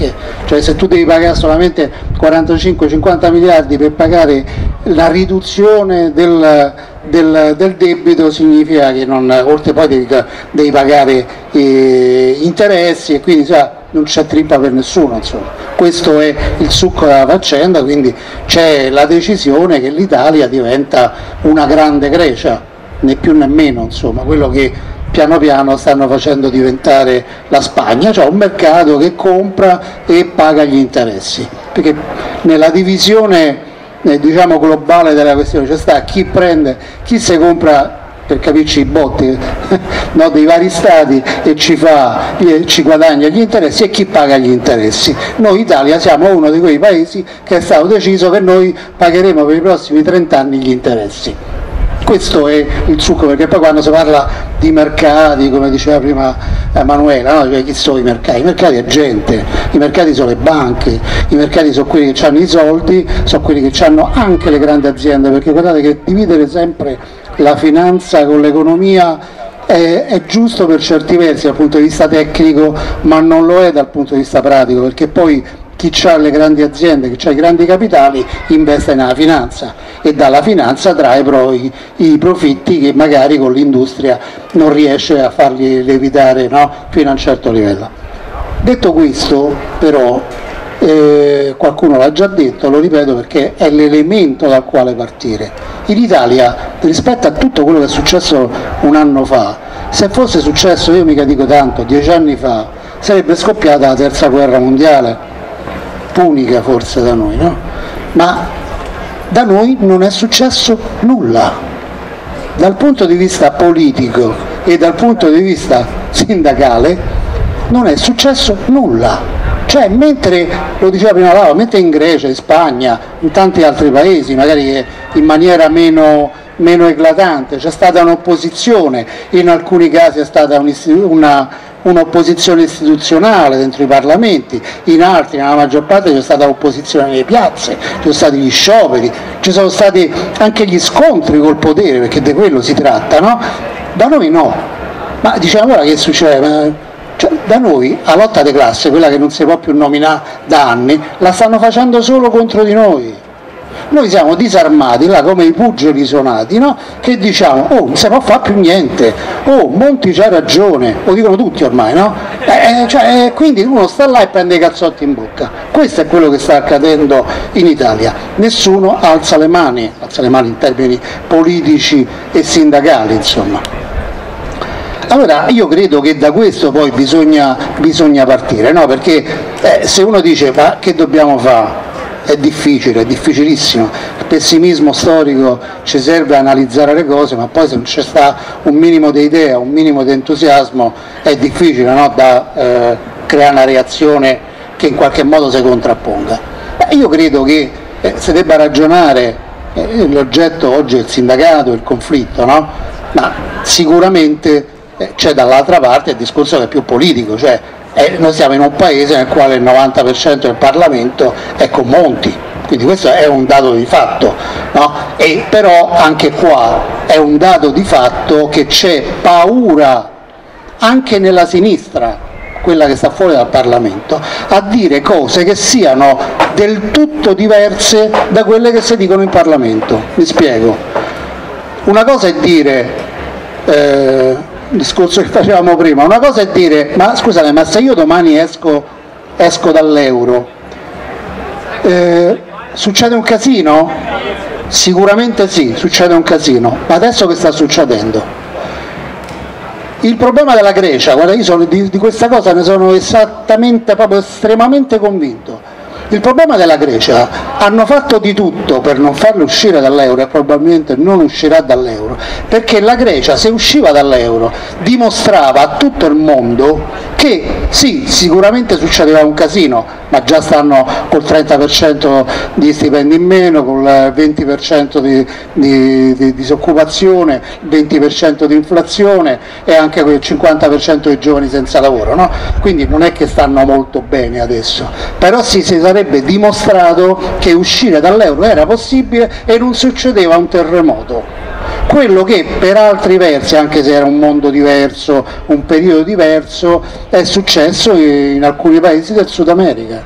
perché cioè, se tu devi pagare solamente quarantacinque cinquanta miliardi per pagare la riduzione del, del, del debito, significa che non, oltre poi devi, devi pagare eh, interessi, e quindi cioè, non c'è trippa per nessuno, insomma. Questo è il succo della faccenda, quindi c'è la decisione che l'Italia diventa una grande Grecia, né più né meno, insomma, quello che piano piano stanno facendo diventare la Spagna, cioè un mercato che compra e paga gli interessi, perché nella divisione eh, diciamo globale della questione c'è sta chi prende, chi si compra, per capirci i botti no, dei vari stati e ci, fa, ci guadagna gli interessi, e chi paga gli interessi. Noi Italia siamo uno di quei paesi che è stato deciso che noi pagheremo per i prossimi trenta anni gli interessi. Questo è il succo, perché poi quando si parla di mercati, come diceva prima Emanuela, no? Cioè, chi sono i mercati? I mercati è gente, i mercati sono le banche, i mercati sono quelli che hanno i soldi, sono quelli che hanno anche le grandi aziende, perché guardate che dividere sempre la finanza con l'economia è, è giusto per certi versi dal punto di vista tecnico, ma non lo è dal punto di vista pratico, perché poi chi ha le grandi aziende, chi ha i grandi capitali investe nella finanza e dalla finanza trae poi i profitti che magari con l'industria non riesce a fargli lievitare, no? Fino a un certo livello. Detto questo, però, eh, qualcuno l'ha già detto, lo ripeto perché è l'elemento dal quale partire. In Italia, rispetto a tutto quello che è successo un anno fa, se fosse successo, io mica dico tanto, dieci anni fa, sarebbe scoppiata la terza guerra mondiale, unica forse da noi, no? Ma da noi non è successo nulla. Dal punto di vista politico e dal punto di vista sindacale non è successo nulla. Cioè, mentre, lo diceva prima Laura, mentre in Grecia, in Spagna, in tanti altri paesi, magari in maniera meno, meno eclatante, c'è stata un'opposizione, in alcuni casi è stata una un'opposizione istituzionale dentro i parlamenti, in altri, nella maggior parte, c'è stata opposizione nelle piazze, ci sono stati gli scioperi, ci sono stati anche gli scontri col potere, perché di quello si tratta, no? Da noi no. Ma diciamo ora che succede? Cioè, da noi la lotta di classe, quella che non si può più nominare da anni, la stanno facendo solo contro di noi. Noi siamo disarmati là come i pugili suonati, no? Che diciamo, oh, non si può fare più niente, oh, Monti c'ha ragione, lo dicono tutti ormai, no? Eh, cioè, eh, quindi uno sta là e prende i cazzotti in bocca. Questo è quello che sta accadendo in Italia. Nessuno alza le mani, alza le mani in termini politici e sindacali, insomma. Allora io credo che da questo poi bisogna, bisogna partire, no? Perché eh, se uno dice ma che dobbiamo fare? È difficile, è difficilissimo, il pessimismo storico ci serve a analizzare le cose, ma poi se non c'è sta un minimo di idea, un minimo di entusiasmo, è difficile, no? Da eh, creare una reazione che in qualche modo si contrapponga. Beh, io credo che eh, si debba ragionare, eh, l'oggetto oggi è il sindacato, il conflitto, no? Ma sicuramente eh, c'è dall'altra parte il discorso che è più politico, cioè Eh, noi siamo in un paese nel quale il novanta per cento del Parlamento è con Monti, quindi questo è un dato di fatto, no? E però anche qua è un dato di fatto che c'è paura anche nella sinistra, quella che sta fuori dal Parlamento, a dire cose che siano del tutto diverse da quelle che si dicono in Parlamento. Mi spiego. Una cosa è dire eh, il discorso che facevamo prima, una cosa è dire ma scusate, ma se io domani esco, esco dall'euro eh, succede un casino? Sicuramente sì, succede un casino, ma adesso che sta succedendo? Il problema della Grecia, guarda, io sono, di, di questa cosa ne sono esattamente, proprio estremamente convinto. Il problema della Grecia, hanno fatto di tutto per non farlo uscire dall'euro e probabilmente non uscirà dall'euro, perché la Grecia, se usciva dall'euro, dimostrava a tutto il mondo che sì, sicuramente succedeva un casino, ma già stanno col trenta per cento di stipendi in meno, col venti per cento di, di, di disoccupazione, il venti per cento di inflazione e anche quel cinquanta per cento dei giovani senza lavoro, no? Quindi non è che stanno molto bene adesso, però sì, si sarebbe dimostrato che uscire dall'euro era possibile e non succedeva un terremoto. quello che per altri versi, anche se era un mondo diverso, un periodo diverso, è successo in alcuni paesi del Sud America.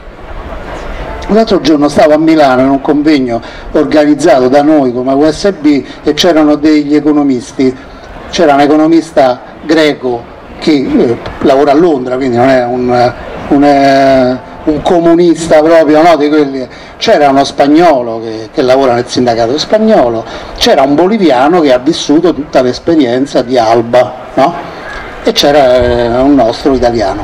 L'altro giorno stavo a Milano in un convegno organizzato da noi come U S B e c'erano degli economisti, c'era un economista greco che eh, lavora a Londra, quindi non è un, un, eh, un comunista proprio, no, di quelli. C'era uno spagnolo che, che lavora nel sindacato spagnolo, c'era un boliviano che ha vissuto tutta l'esperienza di Alba, no? E c'era eh, un nostro italiano.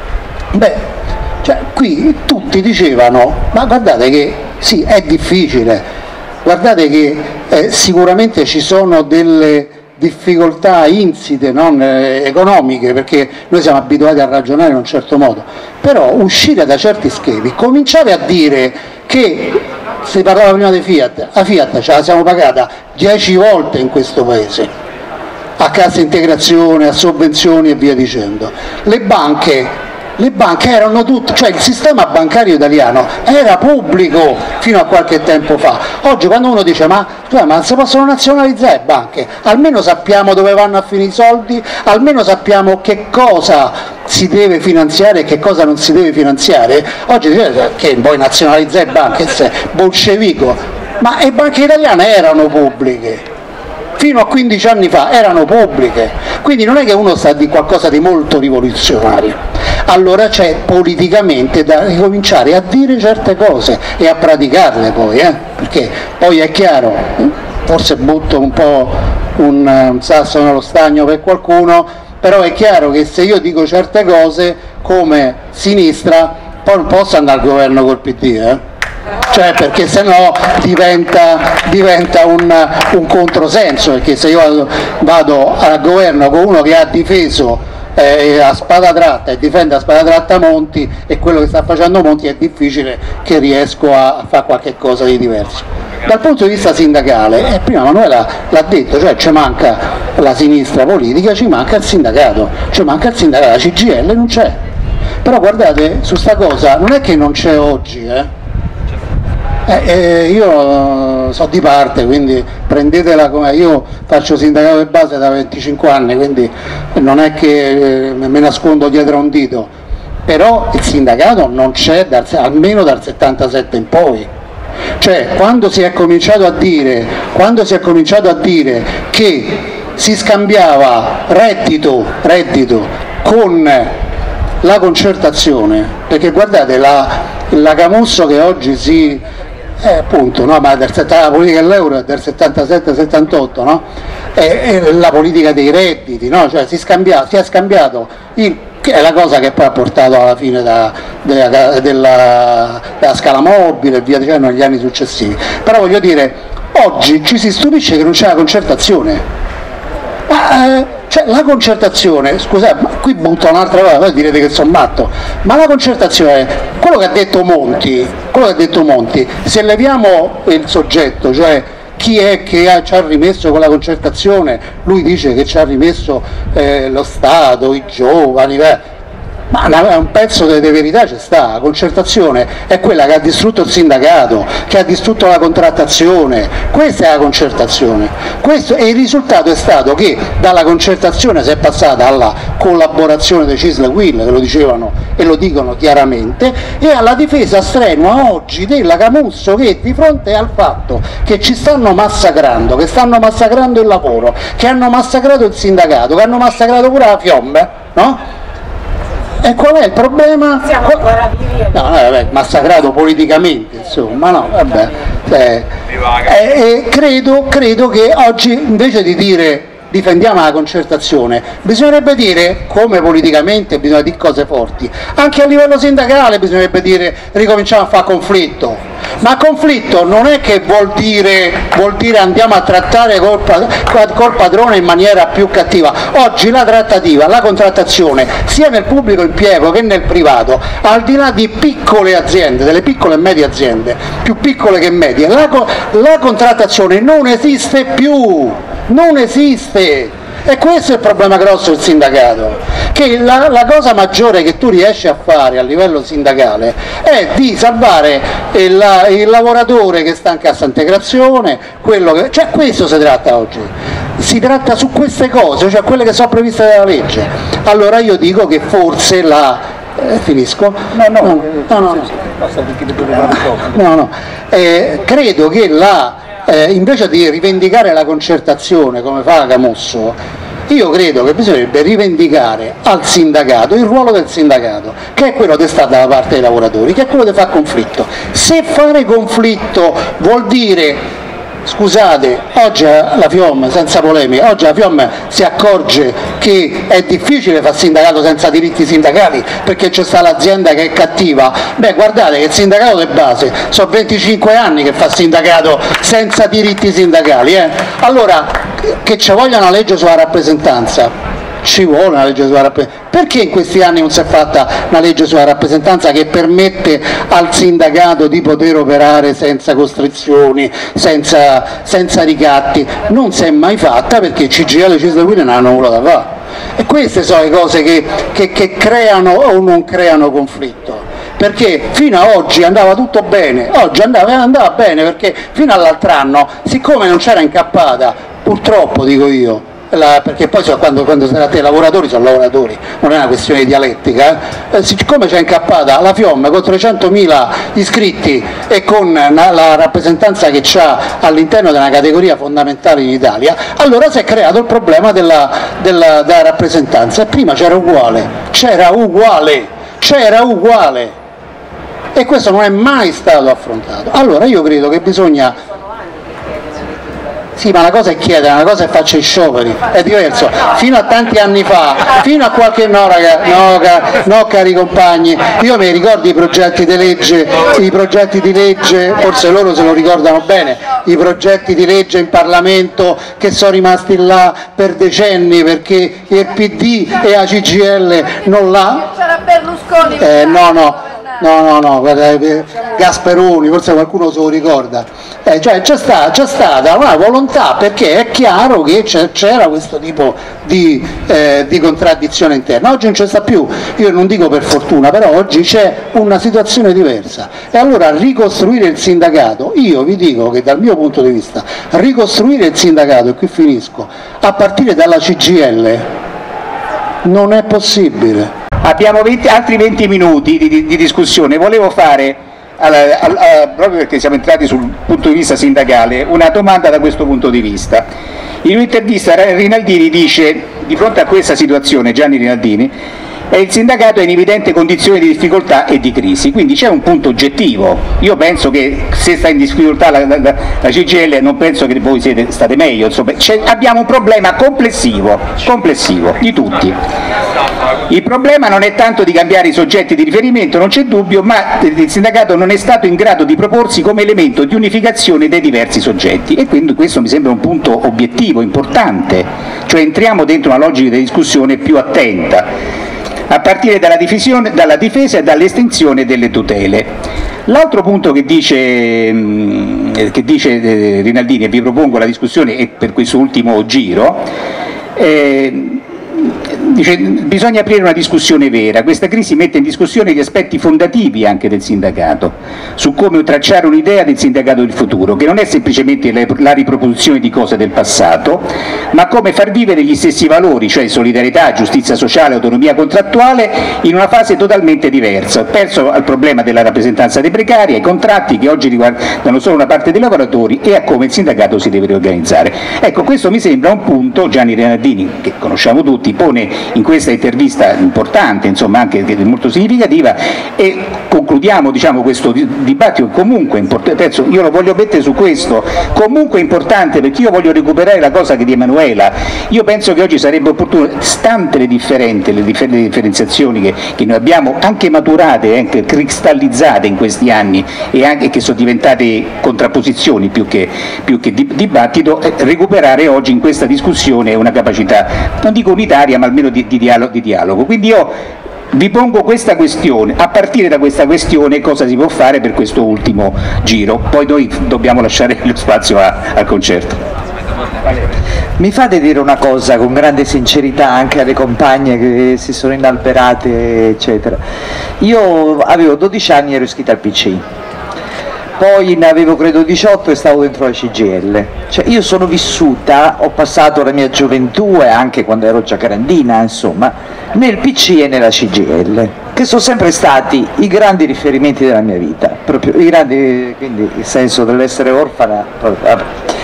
Beh, cioè, qui tutti dicevano, ma guardate che sì, è difficile, guardate che eh, sicuramente ci sono delle difficoltà insite, non eh, economiche, perché noi siamo abituati a ragionare in un certo modo, però uscire da certi schemi, cominciare a dire che, si parlava prima di Fiat, la Fiat ce la siamo pagata dieci volte in questo paese, a cassa integrazione, a sovvenzioni e via dicendo. Le banche Le banche erano tutte, cioè il sistema bancario italiano era pubblico fino a qualche tempo fa. Oggi quando uno dice ma, scusa, ma si possono nazionalizzare banche, almeno sappiamo dove vanno a finire i soldi, almeno sappiamo che cosa si deve finanziare e che cosa non si deve finanziare. Oggi dice che vuoi nazionalizzare banche, sei bolscevico, ma le banche italiane erano pubbliche. Fino a quindici anni fa erano pubbliche, quindi non è che uno sta di qualcosa di molto rivoluzionario. Allora c'è politicamente da ricominciare a dire certe cose e a praticarle poi, eh? Perché poi è chiaro, forse butto un po' un, un sasso nello stagno per qualcuno, però è chiaro che se io dico certe cose come sinistra poi non posso andare al governo col P D, eh? Cioè, perché sennò diventa, diventa un, un controsenso, perché se io vado, vado al governo con uno che ha difeso eh, a spada tratta e difende a spada tratta Monti e quello che sta facendo Monti, è difficile che riesco a, a fare qualche cosa di diverso. Dal punto di vista sindacale, eh, prima Manuela l'ha detto, cioè ci manca la sinistra politica, ci manca il sindacato, ci manca il sindacato, la C G I L non c'è. Però guardate, su sta cosa non è che non c'è oggi, eh. Eh, eh, io so di parte, quindi prendetela come, io faccio sindacato di base da venticinque anni, quindi non è che eh, me nascondo dietro a un dito, però il sindacato non c'è dal, almeno dal settantasette in poi. Cioè quando si è cominciato a dire, quando si è cominciato a dire che si scambiava reddito, reddito con la concertazione, perché guardate la, la Camusso che oggi si Eh, appunto, no? Ma del, la politica dell'euro è del settantasette settantotto, no? È, è la politica dei redditi, no? Cioè si, scambia, si è scambiato, il, che è la cosa che poi ha portato alla fine da, della, della, della scala mobile e via dicendo negli anni successivi. Però voglio dire, oggi ci si stupisce che non c'è la concertazione. Ma, eh, cioè la concertazione, scusate, ma qui butto un'altra cosa, voi direte che sono matto, ma la concertazione, quello che ha detto Monti, quello che ha detto Monti, se leviamo il soggetto, cioè chi è che ha, ci ha rimesso con la concertazione, lui dice che ci ha rimesso eh, lo Stato, i giovani, eh, ma un pezzo di verità c'è sta, la concertazione è quella che ha distrutto il sindacato, che ha distrutto la contrattazione, questa è la concertazione. Questo, e il risultato è stato che dalla concertazione si è passata alla collaborazione dei Cisl Will, che lo dicevano e lo dicono chiaramente, e alla difesa strenua oggi della Camusso, che di fronte al fatto che ci stanno massacrando, che stanno massacrando il lavoro, che hanno massacrato il sindacato, che hanno massacrato pure la Fiombe, no? E qual è il problema? Siamo ancora vivi. No, no, vabbè, massacrato politicamente, insomma, no, vabbè. Eh, eh, credo, credo che oggi invece di dire difendiamo la concertazione, bisognerebbe dire, come politicamente bisogna dire cose forti, anche a livello sindacale bisognerebbe dire ricominciamo a fare conflitto, ma conflitto non è che vuol dire, vuol dire andiamo a trattare col, col padrone in maniera più cattiva. Oggi la trattativa, la contrattazione, sia nel pubblico impiego che nel privato, al di là di piccole aziende, delle piccole e medie aziende, più piccole che medie, la, la contrattazione non esiste più, non esiste. E questo è il problema grosso del sindacato, che la, la cosa maggiore che tu riesci a fare a livello sindacale è di salvare il, il lavoratore che sta in cassa integrazione, quello che, cioè questo si tratta oggi. si tratta su queste cose, cioè quelle che sono previste dalla legge. Allora io dico che forse la... Eh, finisco? No, no, no, no, no, no, no. Eh, credo che la, eh, invece di rivendicare la concertazione come fa Camusso, io credo che bisognerebbe rivendicare al sindacato il ruolo del sindacato, che è quello di stare dalla parte dei lavoratori, che è quello di fare conflitto. Se fare conflitto vuol dire... Scusate, oggi la FIOM, senza polemica, oggi la FIOM si accorge che è difficile fare sindacato senza diritti sindacali perché c'è sta l'azienda che è cattiva. Beh, guardate che il sindacato di base sono venticinque anni che fa sindacato senza diritti sindacali. Eh? Allora, che ci voglia una legge sulla rappresentanza, ci vuole una legge sulla rappresentanza. Perché in questi anni non si è fatta una legge sulla rappresentanza che permette al sindacato di poter operare senza costrizioni, senza, senza ricatti? Non si è mai fatta perché C G I L e Cisleguida non hanno nulla da fare. E queste sono le cose che, che, che creano o non creano conflitto. Perché fino a oggi andava tutto bene, oggi andava, andava bene perché fino all'altro anno, siccome non c'era incappata, purtroppo dico io, La, perché poi so, quando, quando i lavoratori sono lavoratori, non è una questione di dialettica, eh, siccome c'è incappata la FIOM con trecentomila iscritti e con una, la rappresentanza che c'ha all'interno di una categoria fondamentale in Italia, allora si è creato il problema della, della, della rappresentanza, e prima c'era uguale, c'era uguale, c'era uguale, e questo non è mai stato affrontato. Allora io credo che bisogna... Sì, ma una cosa è chiedere, una cosa è faccio i scioperi, è diverso. Fino a tanti anni fa, fino a qualche... No, raga, no, no cari compagni, io mi ricordo i progetti di legge, i progetti di legge, forse loro se lo ricordano bene, i progetti di legge in Parlamento che sono rimasti là per decenni perché il P D e la C G I L non l'ha... C'era Berlusconi. Eh, no, no. No, no, no, guarda, Gasperoni, forse qualcuno se lo ricorda, eh, cioè c'è stata, c'è stata una volontà, perché è chiaro che c'era questo tipo di, eh, di contraddizione interna. Oggi non c'è sta più, io non dico per fortuna, però oggi c'è una situazione diversa, e allora ricostruire il sindacato, io vi dico che dal mio punto di vista ricostruire il sindacato, e qui finisco, a partire dalla C G I L non è possibile. Abbiamo venti, altri venti minuti di, di, di discussione. Volevo fare, alla, alla, proprio perché siamo entrati sul punto di vista sindacale, una domanda da questo punto di vista. In un'intervista Rinaldini dice, di fronte a questa situazione, Gianni Rinaldini, e il sindacato è in evidente condizione di difficoltà e di crisi, quindi c'è un punto oggettivo. Io penso che se sta in difficoltà la, la, la C G I L, non penso che voi siete, state meglio, insomma, abbiamo un problema complessivo, complessivo di tutti. Il problema non è tanto di cambiare i soggetti di riferimento, non c'è dubbio, ma il sindacato non è stato in grado di proporsi come elemento di unificazione dei diversi soggetti, e quindi questo mi sembra un punto obiettivo, importante, cioè entriamo dentro una logica di discussione più attenta, a partire dalla, dalla difesa e dall'estensione delle tutele. L'altro punto che dice, che dice eh, Rinaldini, e vi propongo la discussione e per questo ultimo giro, eh, dice bisogna aprire una discussione vera. Questa crisi mette in discussione gli aspetti fondativi anche del sindacato, su come tracciare un'idea del sindacato del futuro, che non è semplicemente la riproposizione di cose del passato, ma come far vivere gli stessi valori, cioè solidarietà, giustizia sociale, autonomia contrattuale, in una fase totalmente diversa. Penso al problema della rappresentanza dei precari, ai contratti che oggi riguardano solo una parte dei lavoratori, e a come il sindacato si deve riorganizzare. Ecco, questo mi sembra un punto. Gianni Rinaldini, che conosciamo tutti, pone in questa intervista importante, insomma anche molto significativa, e concludiamo, diciamo, questo dibattito comunque importante. Penso, io lo voglio mettere su questo, comunque importante, perché io voglio recuperare la cosa che di Emanuela. Io penso che oggi sarebbe opportuno, stante le differenti, le differenziazioni che, che noi abbiamo anche maturate, anche cristallizzate in questi anni, e anche che sono diventate contrapposizioni più che, più che dibattito, eh, recuperare oggi in questa discussione una capacità, non dico unitaria, ma almeno di, di, dialogo, di dialogo. Quindi io vi pongo questa questione, a partire da questa questione cosa si può fare per questo ultimo giro, poi noi dobbiamo lasciare lo spazio a, al concerto. Mi fate dire una cosa con grande sincerità anche alle compagne che si sono inalberate eccetera. Io avevo dodici anni e ero iscritta al P C I, poi ne avevo credo diciotto e stavo dentro la C G I L. Cioè io sono vissuta, ho passato la mia gioventù e anche quando ero già grandina, insomma, nel P C e nella C G I L, che sono sempre stati i grandi riferimenti della mia vita, proprio i grandi, quindi il senso dell'essere orfana. Vabbè.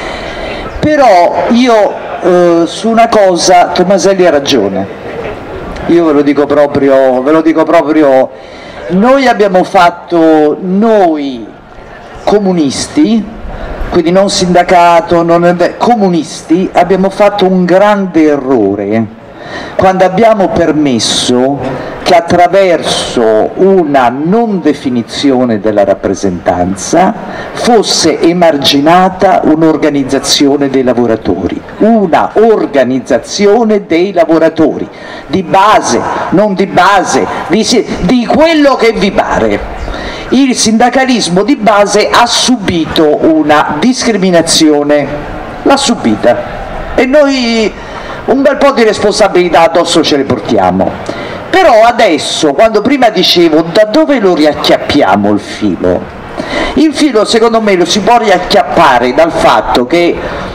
Però io eh, su una cosa Tomaselli ha ragione, io ve lo dico proprio, ve lo dico proprio, noi abbiamo fatto, noi comunisti, quindi non sindacato, non, comunisti, abbiamo fatto un grande errore quando abbiamo permesso che attraverso una non definizione della rappresentanza fosse emarginata un'organizzazione dei lavoratori, una organizzazione dei lavoratori, di base, non di base, di, di quello che vi pare. Il sindacalismo di base ha subito una discriminazione, l'ha subita, e noi un bel po' di responsabilità addosso ce le portiamo. Però adesso, quando prima dicevo da dove lo riacchiappiamo il filo, il filo secondo me lo si può riacchiappare dal fatto che,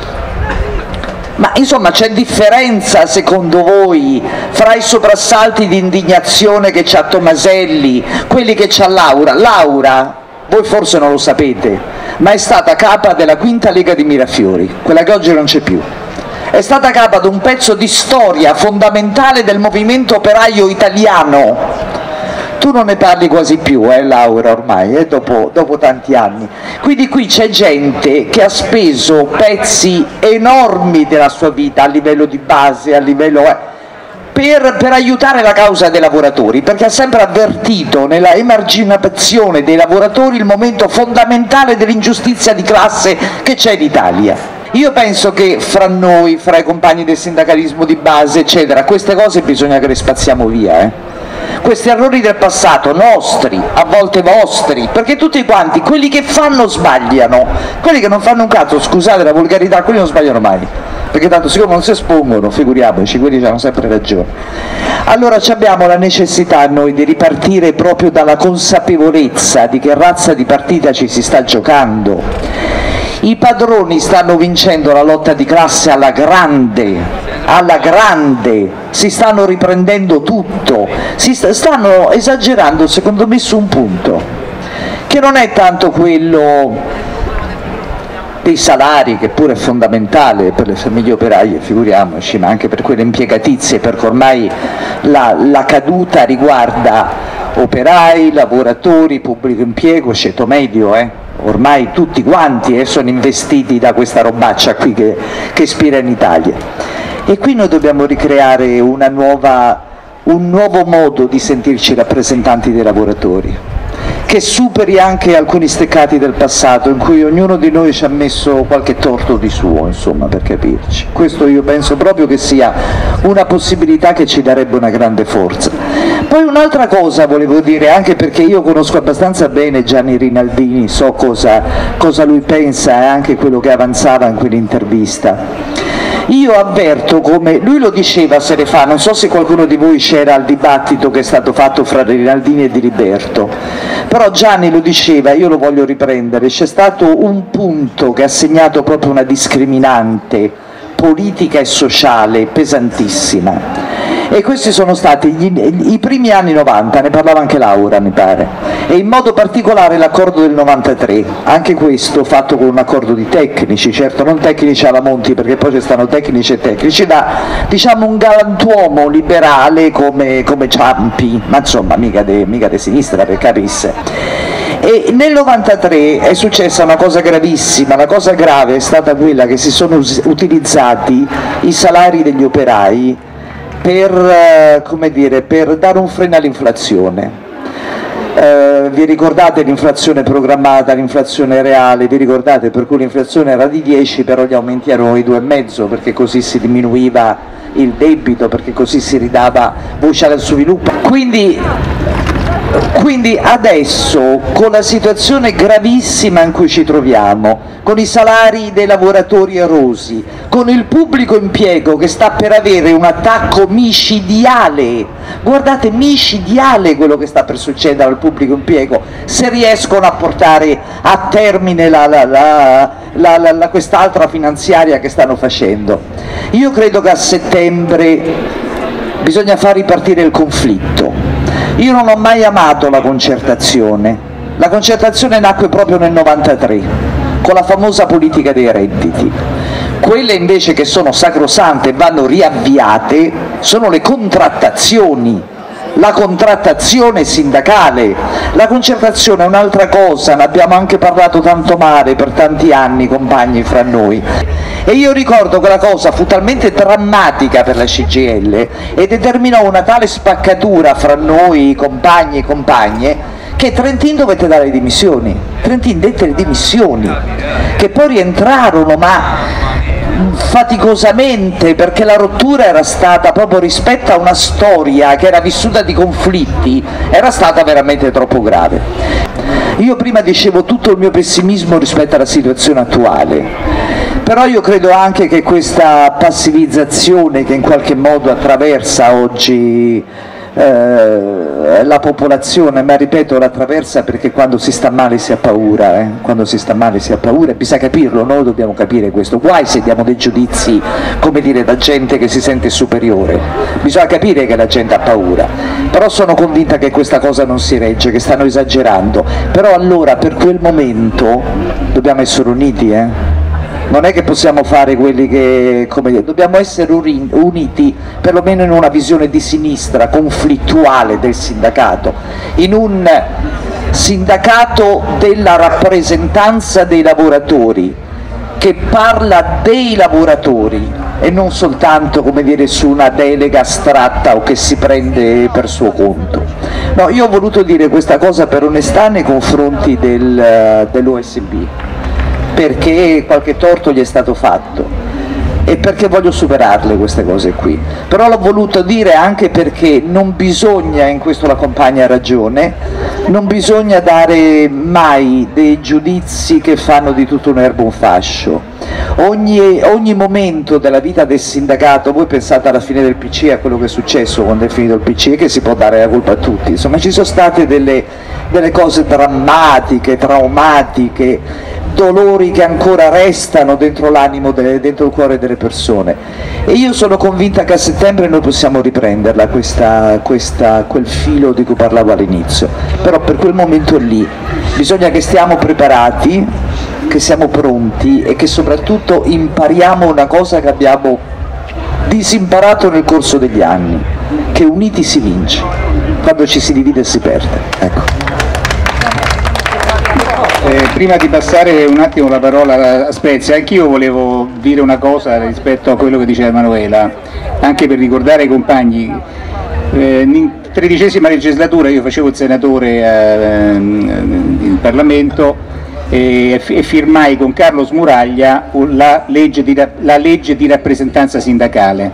ma insomma, c'è differenza secondo voi fra i soprassalti di indignazione che c'ha Tomaselli, quelli che c'ha Laura? Laura, voi forse non lo sapete, ma è stata capa della quinta Lega di Mirafiori, quella che oggi non c'è più. È stata capa di un pezzo di storia fondamentale del movimento operaio italiano. Tu non ne parli quasi più, eh, Laura, ormai, eh, dopo, dopo tanti anni. Quindi qui c'è gente che ha speso pezzi enormi della sua vita a livello di base, a livello, eh, per, per aiutare la causa dei lavoratori, perché ha sempre avvertito nella emarginazione dei lavoratori il momento fondamentale dell'ingiustizia di classe che c'è in Italia. Io penso che fra noi, fra i compagni del sindacalismo di base, eccetera, queste cose bisogna che le spazziamo via, eh. Questi errori del passato, nostri, a volte vostri, perché tutti quanti, quelli che fanno sbagliano, quelli che non fanno un cazzo, scusate la volgarità, quelli non sbagliano mai, perché tanto siccome non si espongono, figuriamoci, quelli hanno sempre ragione. Allora abbiamo la necessità noi di ripartire proprio dalla consapevolezza di che razza di partita ci si sta giocando. I padroni stanno vincendo la lotta di classe alla grande, alla grande, si stanno riprendendo tutto, si st- stanno esagerando secondo me su un punto, che non è tanto quello dei salari, che pure è fondamentale per le famiglie operaie, figuriamoci, ma anche per quelle impiegatizie, perché ormai la, la caduta riguarda operai, lavoratori, pubblico impiego, ceto medio, eh? Ormai tutti quanti eh, sono investiti da questa robaccia qui che, che spira in Italia. E qui noi dobbiamo ricreare una nuova, un nuovo modo di sentirci rappresentanti dei lavoratori, che superi anche alcuni steccati del passato in cui ognuno di noi ci ha messo qualche torto di suo, insomma, per capirci. Questo io penso proprio che sia una possibilità che ci darebbe una grande forza. Poi un'altra cosa volevo dire, anche perché io conosco abbastanza bene Gianni Rinaldini, so cosa, cosa lui pensa e anche quello che avanzava in quell'intervista. Io avverto come, lui lo diceva se ne fa, non so se qualcuno di voi c'era al dibattito che è stato fatto fra Rinaldini e Di Liberto, però Gianni lo diceva, io lo voglio riprendere, c'è stato un punto che ha segnato proprio una discriminante politica e sociale pesantissima, e questi sono stati gli, i primi anni novanta, ne parlava anche Laura mi pare, e in modo particolare l'accordo del novantatré, anche questo fatto con un accordo di tecnici, certo non tecnici alla Monti, perché poi ci stanno tecnici e tecnici, da diciamo un galantuomo liberale come, come Ciampi, ma insomma mica de, mica de sinistra per capisse. E nel novantatré è successa una cosa gravissima, la cosa grave è stata quella che si sono utilizzati i salari degli operai per, come dire, per dare un freno all'inflazione. Eh, vi ricordate l'inflazione programmata, l'inflazione reale, vi ricordate per cui l'inflazione era di dieci, però gli aumenti erano di due virgola cinque, perché così si diminuiva il debito, perché così si ridava voce allo sviluppo. Quindi Quindi adesso, con la situazione gravissima in cui ci troviamo, con i salari dei lavoratori erosi, con il pubblico impiego che sta per avere un attacco micidiale, guardate, micidiale quello che sta per succedere al pubblico impiego, se riescono a portare a termine la, la, la, la, la, la, quest'altra finanziaria che stanno facendo. Io credo che a settembre bisogna far ripartire il conflitto. Io non ho mai amato la concertazione, la concertazione nacque proprio nel novantatré, con la famosa politica dei redditi. Quelle invece che sono sacrosante e vanno riavviate sono le contrattazioni, la contrattazione sindacale. La concertazione è un'altra cosa, ne abbiamo anche parlato tanto male per tanti anni, compagni, fra noi. E io ricordo che la cosa fu talmente drammatica per la C G I L e determinò una tale spaccatura fra noi, compagni e compagne, che Trentin dovette dare le dimissioni. Trentin dette le dimissioni, che poi rientrarono, ma faticosamente, perché la rottura era stata, proprio rispetto a una storia che era vissuta di conflitti, era stata veramente troppo grave. Io prima dicevo tutto il mio pessimismo rispetto alla situazione attuale, però io credo anche che questa passivizzazione che in qualche modo attraversa oggi eh, la popolazione, ma ripeto, la attraversa perché quando si sta male si ha paura, eh? quando si sta male si ha paura, e bisogna capirlo, noi dobbiamo capire questo, guai se diamo dei giudizi, come dire, da gente che si sente superiore, bisogna capire che la gente ha paura, però sono convinta che questa cosa non si regge, che stanno esagerando, però allora per quel momento dobbiamo essere uniti, eh? Non è che possiamo fare quelli che, come dire, dobbiamo essere uniti perlomeno in una visione di sinistra, conflittuale del sindacato, in un sindacato della rappresentanza dei lavoratori, che parla dei lavoratori e non soltanto, come dire, su una delega astratta o che si prende per suo conto. No, io ho voluto dire questa cosa per onestà nei confronti del, dell'O S B, perché qualche torto gli è stato fatto e perché voglio superarle queste cose qui, però l'ho voluto dire anche perché non bisogna, in questo la compagna ha ragione, non bisogna dare mai dei giudizi che fanno di tutto un'erba un fascio. Ogni, ogni momento della vita del sindacato, voi pensate alla fine del P C, a quello che è successo quando è finito il P C, che si può dare la colpa a tutti, insomma ci sono state delle, delle cose drammatiche, traumatiche, dolori che ancora restano dentro l'animo, dentro il cuore delle persone, e io sono convinta che a settembre noi possiamo riprenderla questa, questa, quel filo di cui parlavo all'inizio, però per quel momento lì bisogna che stiamo preparati, che siamo pronti e che soprattutto impariamo una cosa che abbiamo disimparato nel corso degli anni, che uniti si vince, quando ci si divide si perde. Ecco. Eh, prima di passare un attimo la parola a Spezia, anch'io volevo dire una cosa rispetto a quello che diceva Emanuela, anche per ricordare ai compagni. Eh, in tredicesima legislatura io facevo il senatore eh, in Parlamento e, e firmai con Carlo Smuraglia la legge di, la legge di rappresentanza sindacale.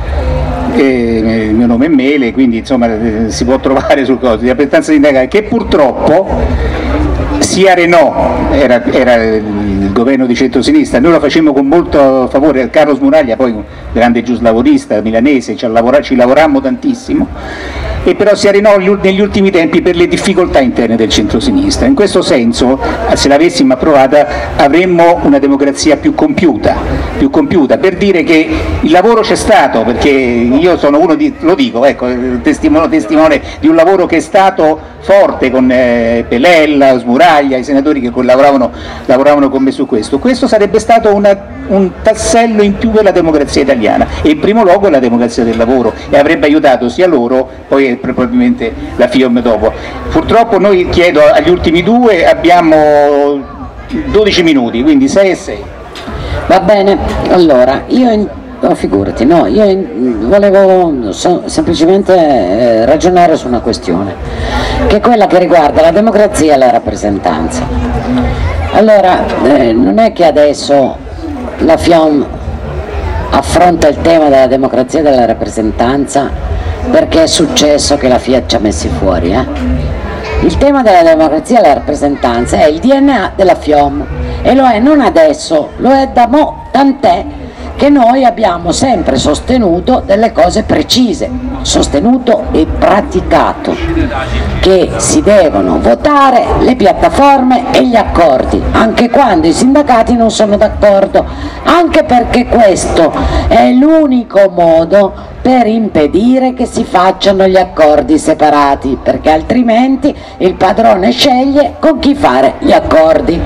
E il mio nome è Mele, quindi insomma si può trovare sul coso di rappresentanza sindacale, che purtroppo si arenò, era, era il governo di centrosinistra, noi lo facemmo con molto favore, Carlo Smuraglia poi un grande giuslavorista milanese, ci, lavora, ci lavorammo tantissimo, e però si arenò negli ultimi tempi per le difficoltà interne del centrosinistra. In questo senso, se l'avessimo approvata, avremmo una democrazia più compiuta, più compiuta, per dire che il lavoro c'è stato, perché io sono uno di, lo dico, ecco, testimone, testimone di un lavoro che è stato forte con eh, Pelella, Smuraglia, i senatori che lavoravano, lavoravano con me su questo. Questo sarebbe stato una, un tassello in più per la democrazia italiana, e in primo luogo la democrazia del lavoro, e avrebbe aiutato sia loro, poi probabilmente la FIOM dopo. Purtroppo noi, chiedo agli ultimi due, abbiamo dodici minuti, quindi sei e sei. Va bene, allora io in... Oh, figurati, no, io in... volevo so, semplicemente eh, ragionare su una questione, che è quella che riguarda la democrazia e la rappresentanza. Allora, eh, non è che adesso la FIOM affronta il tema della democrazia e della rappresentanza perché è successo che la Fiat ci ha messi fuori. Eh? Il tema della democrazia e della rappresentanza è il D N A della FIOM e lo è non adesso, lo è da mo', tant'è che noi abbiamo sempre sostenuto delle cose precise, sostenuto e praticato, che si devono votare le piattaforme e gli accordi, anche quando i sindacati non sono d'accordo, anche perché questo è l'unico modo per impedire che si facciano gli accordi separati, perché altrimenti il padrone sceglie con chi fare gli accordi.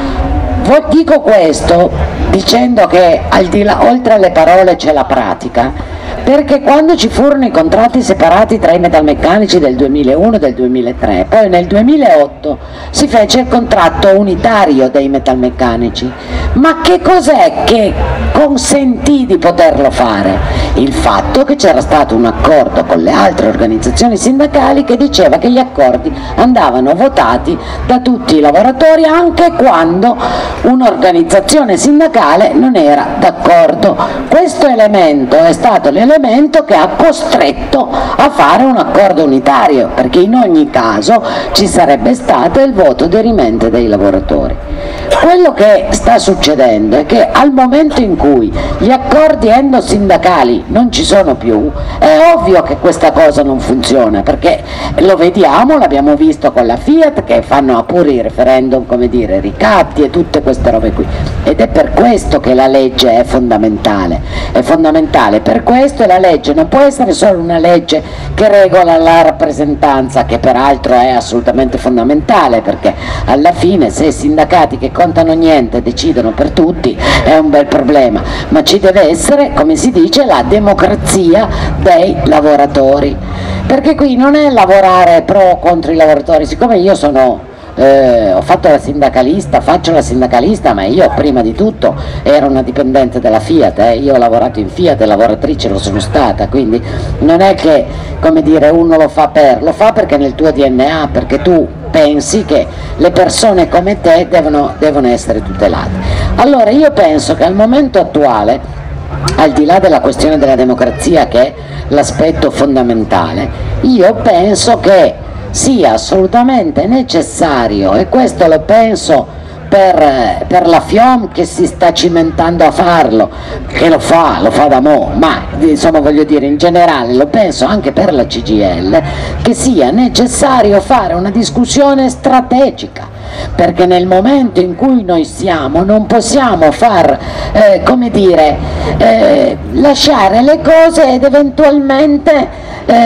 Dico questo dicendo che al di là, oltre alle parole c'è la pratica, perché quando ci furono i contratti separati tra i metalmeccanici del duemilauno e del duemilatré, poi nel duemilaotto si fece il contratto unitario dei metalmeccanici. Ma che cos'è che consentì di poterlo fare? Il fatto che c'era stato un accordo con le altre organizzazioni sindacali che diceva che gli accordi andavano votati da tutti i lavoratori anche quando un'organizzazione sindacale non era d'accordo. Questo elemento è stato l'elemento che ha costretto a fare un accordo unitario, perché in ogni caso ci sarebbe stato il voto dirimente dei lavoratori. Quello che sta succedendo è che al momento in cui gli accordi endosindacali non ci sono più, è ovvio che questa cosa non funziona, perché lo vediamo, l'abbiamo visto con la Fiat che fanno pure i referendum, come dire, ricatti e tutte queste robe qui, ed è per questo che la legge è fondamentale, è fondamentale per questo, e la legge non può essere solo una legge che regola la rappresentanza, che peraltro è assolutamente fondamentale, perché alla fine se i sindacati che contano niente decidono per tutti è un bel problema, ma ci deve essere, come si dice, la democrazia dei lavoratori, perché qui non è lavorare pro o contro i lavoratori. Siccome io sono Eh, ho fatto la sindacalista, faccio la sindacalista, ma io prima di tutto ero una dipendente della Fiat, eh. Io ho lavorato in Fiat e lavoratrice lo sono stata, quindi non è che, come dire, uno lo fa per, lo fa perché nel tuo D N A, perché tu pensi che le persone come te devono, devono essere tutelate. Allora io penso che al momento attuale, al di là della questione della democrazia che è l'aspetto fondamentale, io penso che sia assolutamente necessario, e questo lo penso per, per la FIOM che si sta cimentando a farlo, che lo fa, lo fa da mo', ma insomma voglio dire in generale lo penso anche per la C G I L, che sia necessario fare una discussione strategica, perché nel momento in cui noi siamo non possiamo far, eh, come dire, eh, lasciare le cose ed eventualmente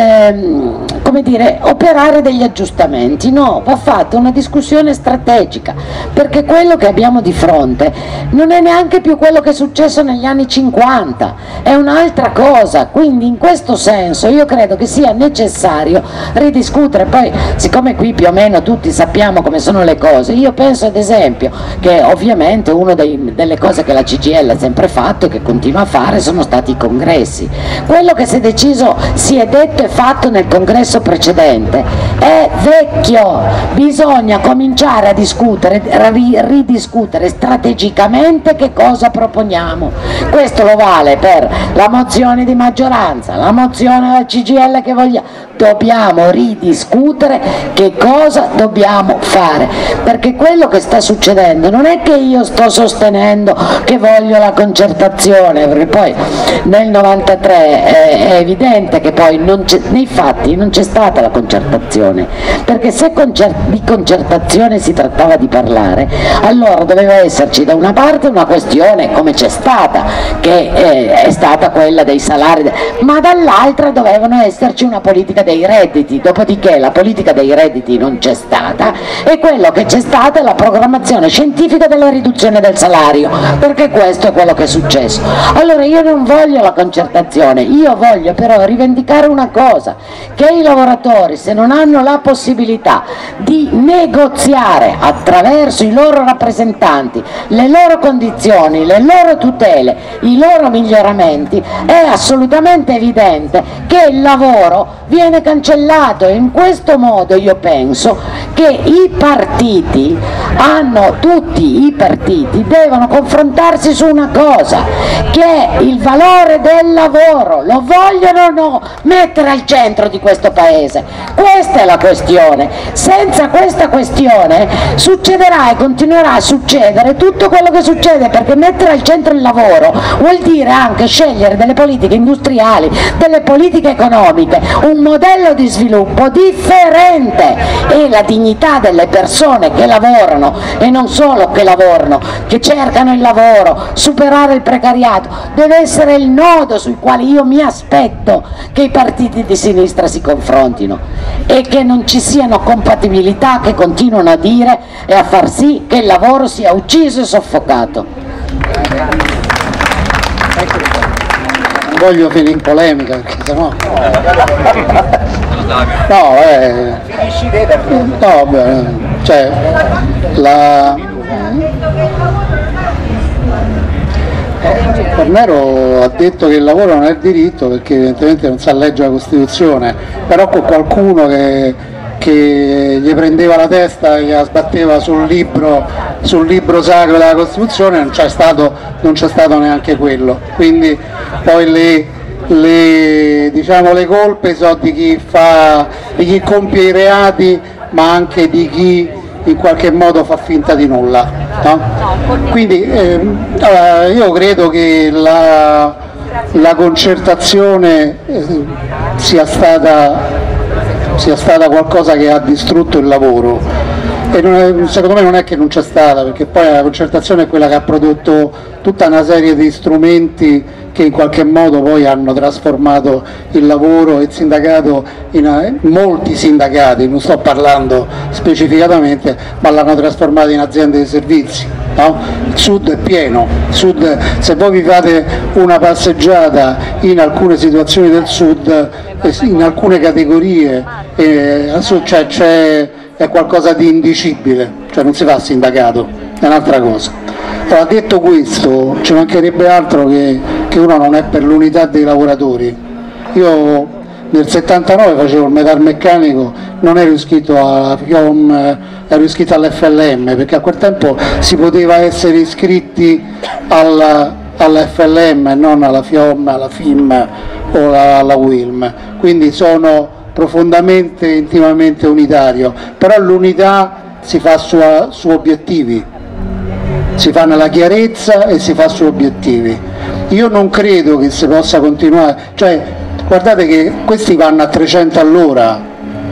Ehm, come dire, operare degli aggiustamenti. No, va fatta una discussione strategica, perché quello che abbiamo di fronte non è neanche più quello che è successo negli anni cinquanta, è un'altra cosa, quindi in questo senso io credo che sia necessario ridiscutere. Poi siccome qui più o meno tutti sappiamo come sono le cose, io penso ad esempio che ovviamente una delle cose che la C G I L ha sempre fatto e che continua a fare sono stati i congressi. Quello che si è deciso, si è detto e fatto nel congresso precedente è vecchio, bisogna cominciare a discutere, a ridiscutere strategicamente che cosa proponiamo. Questo lo vale per la mozione di maggioranza, la mozione della C G I L che vogliamo, dobbiamo ridiscutere che cosa dobbiamo fare, perché quello che sta succedendo non è che io sto sostenendo che voglio la concertazione, perché poi nel novantatré è, è evidente che poi non nei fatti non c'è stata la concertazione, perché se concer di concertazione si trattava di parlare, allora doveva esserci da una parte una questione come c'è stata, che è, è stata quella dei salari, ma dall'altra dovevano esserci una politica dei redditi, dopodiché la politica dei redditi non c'è stata e quello che c'è stata è la programmazione scientifica della riduzione del salario, perché questo è quello che è successo. Allora io non voglio la concertazione, io voglio però rivendicare una cosa, che i lavoratori, se non hanno la possibilità di negoziare attraverso i loro rappresentanti le loro condizioni, le loro tutele, i loro miglioramenti, è assolutamente evidente che il lavoro viene cancellato, e in questo modo io penso che i partiti hanno, tutti i partiti devono confrontarsi su una cosa, che è il valore del lavoro. Lo vogliono o no mettere al centro di questo paese? Questa è la questione. Senza questa questione succederà e continuerà a succedere tutto quello che succede, perché mettere al centro il lavoro vuol dire anche scegliere delle politiche industriali, delle politiche economiche, un modello di sviluppo differente, e la dignità delle persone che lavorano, e non solo che lavorano, che cercano il lavoro, superare il precariato, deve essere il nodo sui quali io mi aspetto che i partiti di sinistra si confrontino, e che non ci siano compatibilità che continuano a dire e a far sì che il lavoro sia ucciso e soffocato. Non voglio finire in polemica, perché sennò... No, eh... no, beh, cioè, la... Fornero ha detto che il lavoro non è diritto perché evidentemente non sa leggere la Costituzione, però con qualcuno che, che gli prendeva la testa e la sbatteva sul libro, sul libro sacro della Costituzione non c'è stato, non c'è stato neanche quello. Quindi poi le, le, diciamo, le colpe sono di chi, fa, di chi compie i reati, ma anche di chi in qualche modo fa finta di nulla, no? Quindi eh, allora, io credo che la, la concertazione eh, sia stata, sia stata qualcosa che ha distrutto il lavoro, e non è, secondo me non è che non c'è stata, perché poi la concertazione è quella che ha prodotto tutta una serie di strumenti che in qualche modo poi hanno trasformato il lavoro e il sindacato in molti sindacati, non sto parlando specificatamente, ma l'hanno trasformato in aziende di servizi, no? Il Sud è pieno, il Sud, se voi vi fate una passeggiata in alcune situazioni del Sud, in alcune categorie, eh, cioè, c'è, è qualcosa di indicibile, cioè non si fa sindacato, è un'altra cosa. Allora, detto questo, ci mancherebbe altro che, che uno non è per l'unità dei lavoratori. Io nel settantanove facevo il metalmeccanico, non ero iscritto alla FIOM, ero iscritto all'F L M, perché a quel tempo si poteva essere iscritti alla, alla F L M e non alla FIOM, alla F I M o alla, alla U I L M, quindi sono profondamente, intimamente unitario, però l'unità si fa su, su obiettivi, si fa nella chiarezza e si fa su obiettivi. Io non credo che si possa continuare, cioè guardate che questi vanno a trecento all'ora,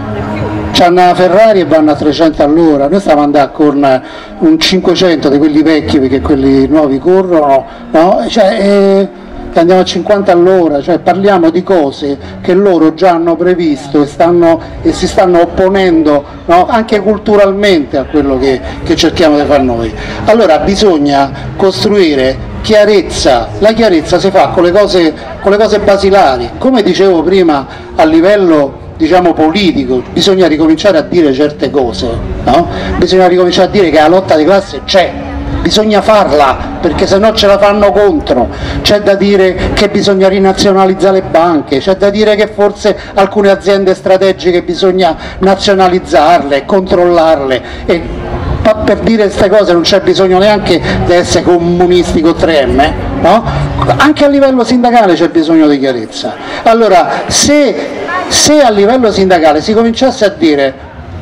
c'hanno la Ferrari e vanno a trecento all'ora, noi stiamo andando con un cinquecento di quelli vecchi perché quelli nuovi corrono, no? Cioè, eh, andiamo a cinquanta all'ora, cioè parliamo di cose che loro già hanno previsto e, stanno, e si stanno opponendo, no? Anche culturalmente a quello che, che cerchiamo di fare noi. Allora bisogna costruire chiarezza, la chiarezza si fa con le cose, con le cose basilari, come dicevo prima a livello, diciamo, politico, bisogna ricominciare a dire certe cose, no? Bisogna ricominciare a dire che la lotta di classe c'è, bisogna farla, perché se no ce la fanno contro. C'è da dire che bisogna rinazionalizzare le banche, c'è da dire che forse alcune aziende strategiche bisogna nazionalizzarle, controllarle, e per dire queste cose non c'è bisogno neanche di essere comunisti con tre emme, no? Anche a livello sindacale c'è bisogno di chiarezza. Allora se, se a livello sindacale si cominciasse a dire,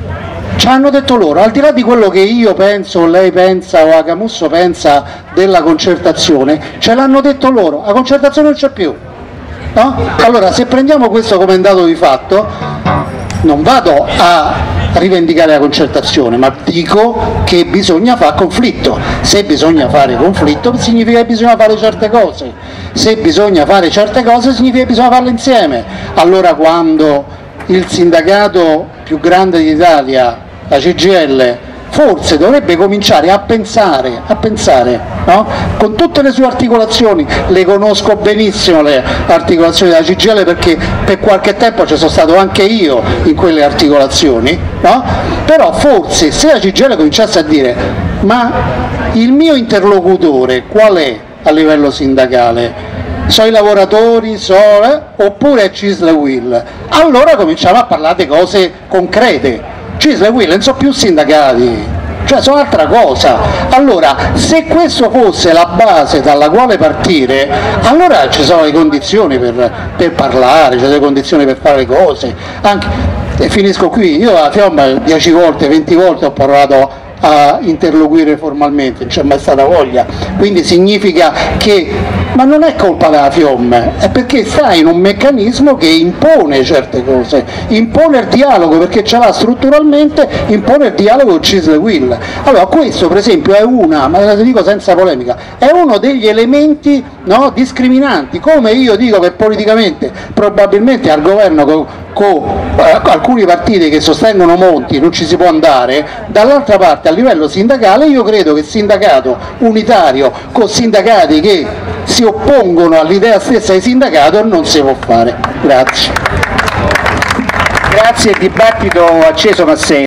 ci hanno detto loro, al di là di quello che io penso o lei pensa o Acamusso pensa della concertazione, ce l'hanno detto loro, la concertazione non c'è più, no? Allora se prendiamo questo come un dato di fatto, non vado a rivendicare la concertazione, ma dico che bisogna fare conflitto. Se bisogna fare conflitto significa che bisogna fare certe cose, se bisogna fare certe cose significa che bisogna farle insieme. Allora quando il sindacato più grande d'Italia, la C G I L, forse dovrebbe cominciare a pensare, a pensare, no? Con tutte le sue articolazioni, le conosco benissimo le articolazioni della C G I L perché per qualche tempo ci sono stato anche io in quelle articolazioni, no? Però forse se la C G I L cominciasse a dire, ma il mio interlocutore qual è a livello sindacale? so i lavoratori, so, eh, oppure è Cisle Will. Allora cominciamo a parlare di cose concrete. Cisle Will non sono più sindacati, cioè sono altra cosa. Allora, se questo fosse la base dalla quale partire, allora ci sono le condizioni per, per parlare, ci sono le condizioni per fare le cose. Anche, e finisco qui, io a Fiomma dieci volte, venti volte ho provato a interloquire formalmente, non c'è mai stata voglia, quindi significa che, ma non è colpa della Fiom, è perché sta in un meccanismo che impone certe cose, impone il dialogo, perché ce l'ha strutturalmente, impone il dialogo con Cisle Will. Allora questo per esempio è una, ma la dico senza polemica, è uno degli elementi, no, discriminanti, come io dico che politicamente probabilmente al governo con, con eh, alcuni partiti che sostengono Monti non ci si può andare, dall'altra parte a livello sindacale io credo che sindacato unitario con sindacati che si oppongono all'idea stessa di sindacato non si può fare. Grazie. Grazie, il dibattito acceso ma sempre.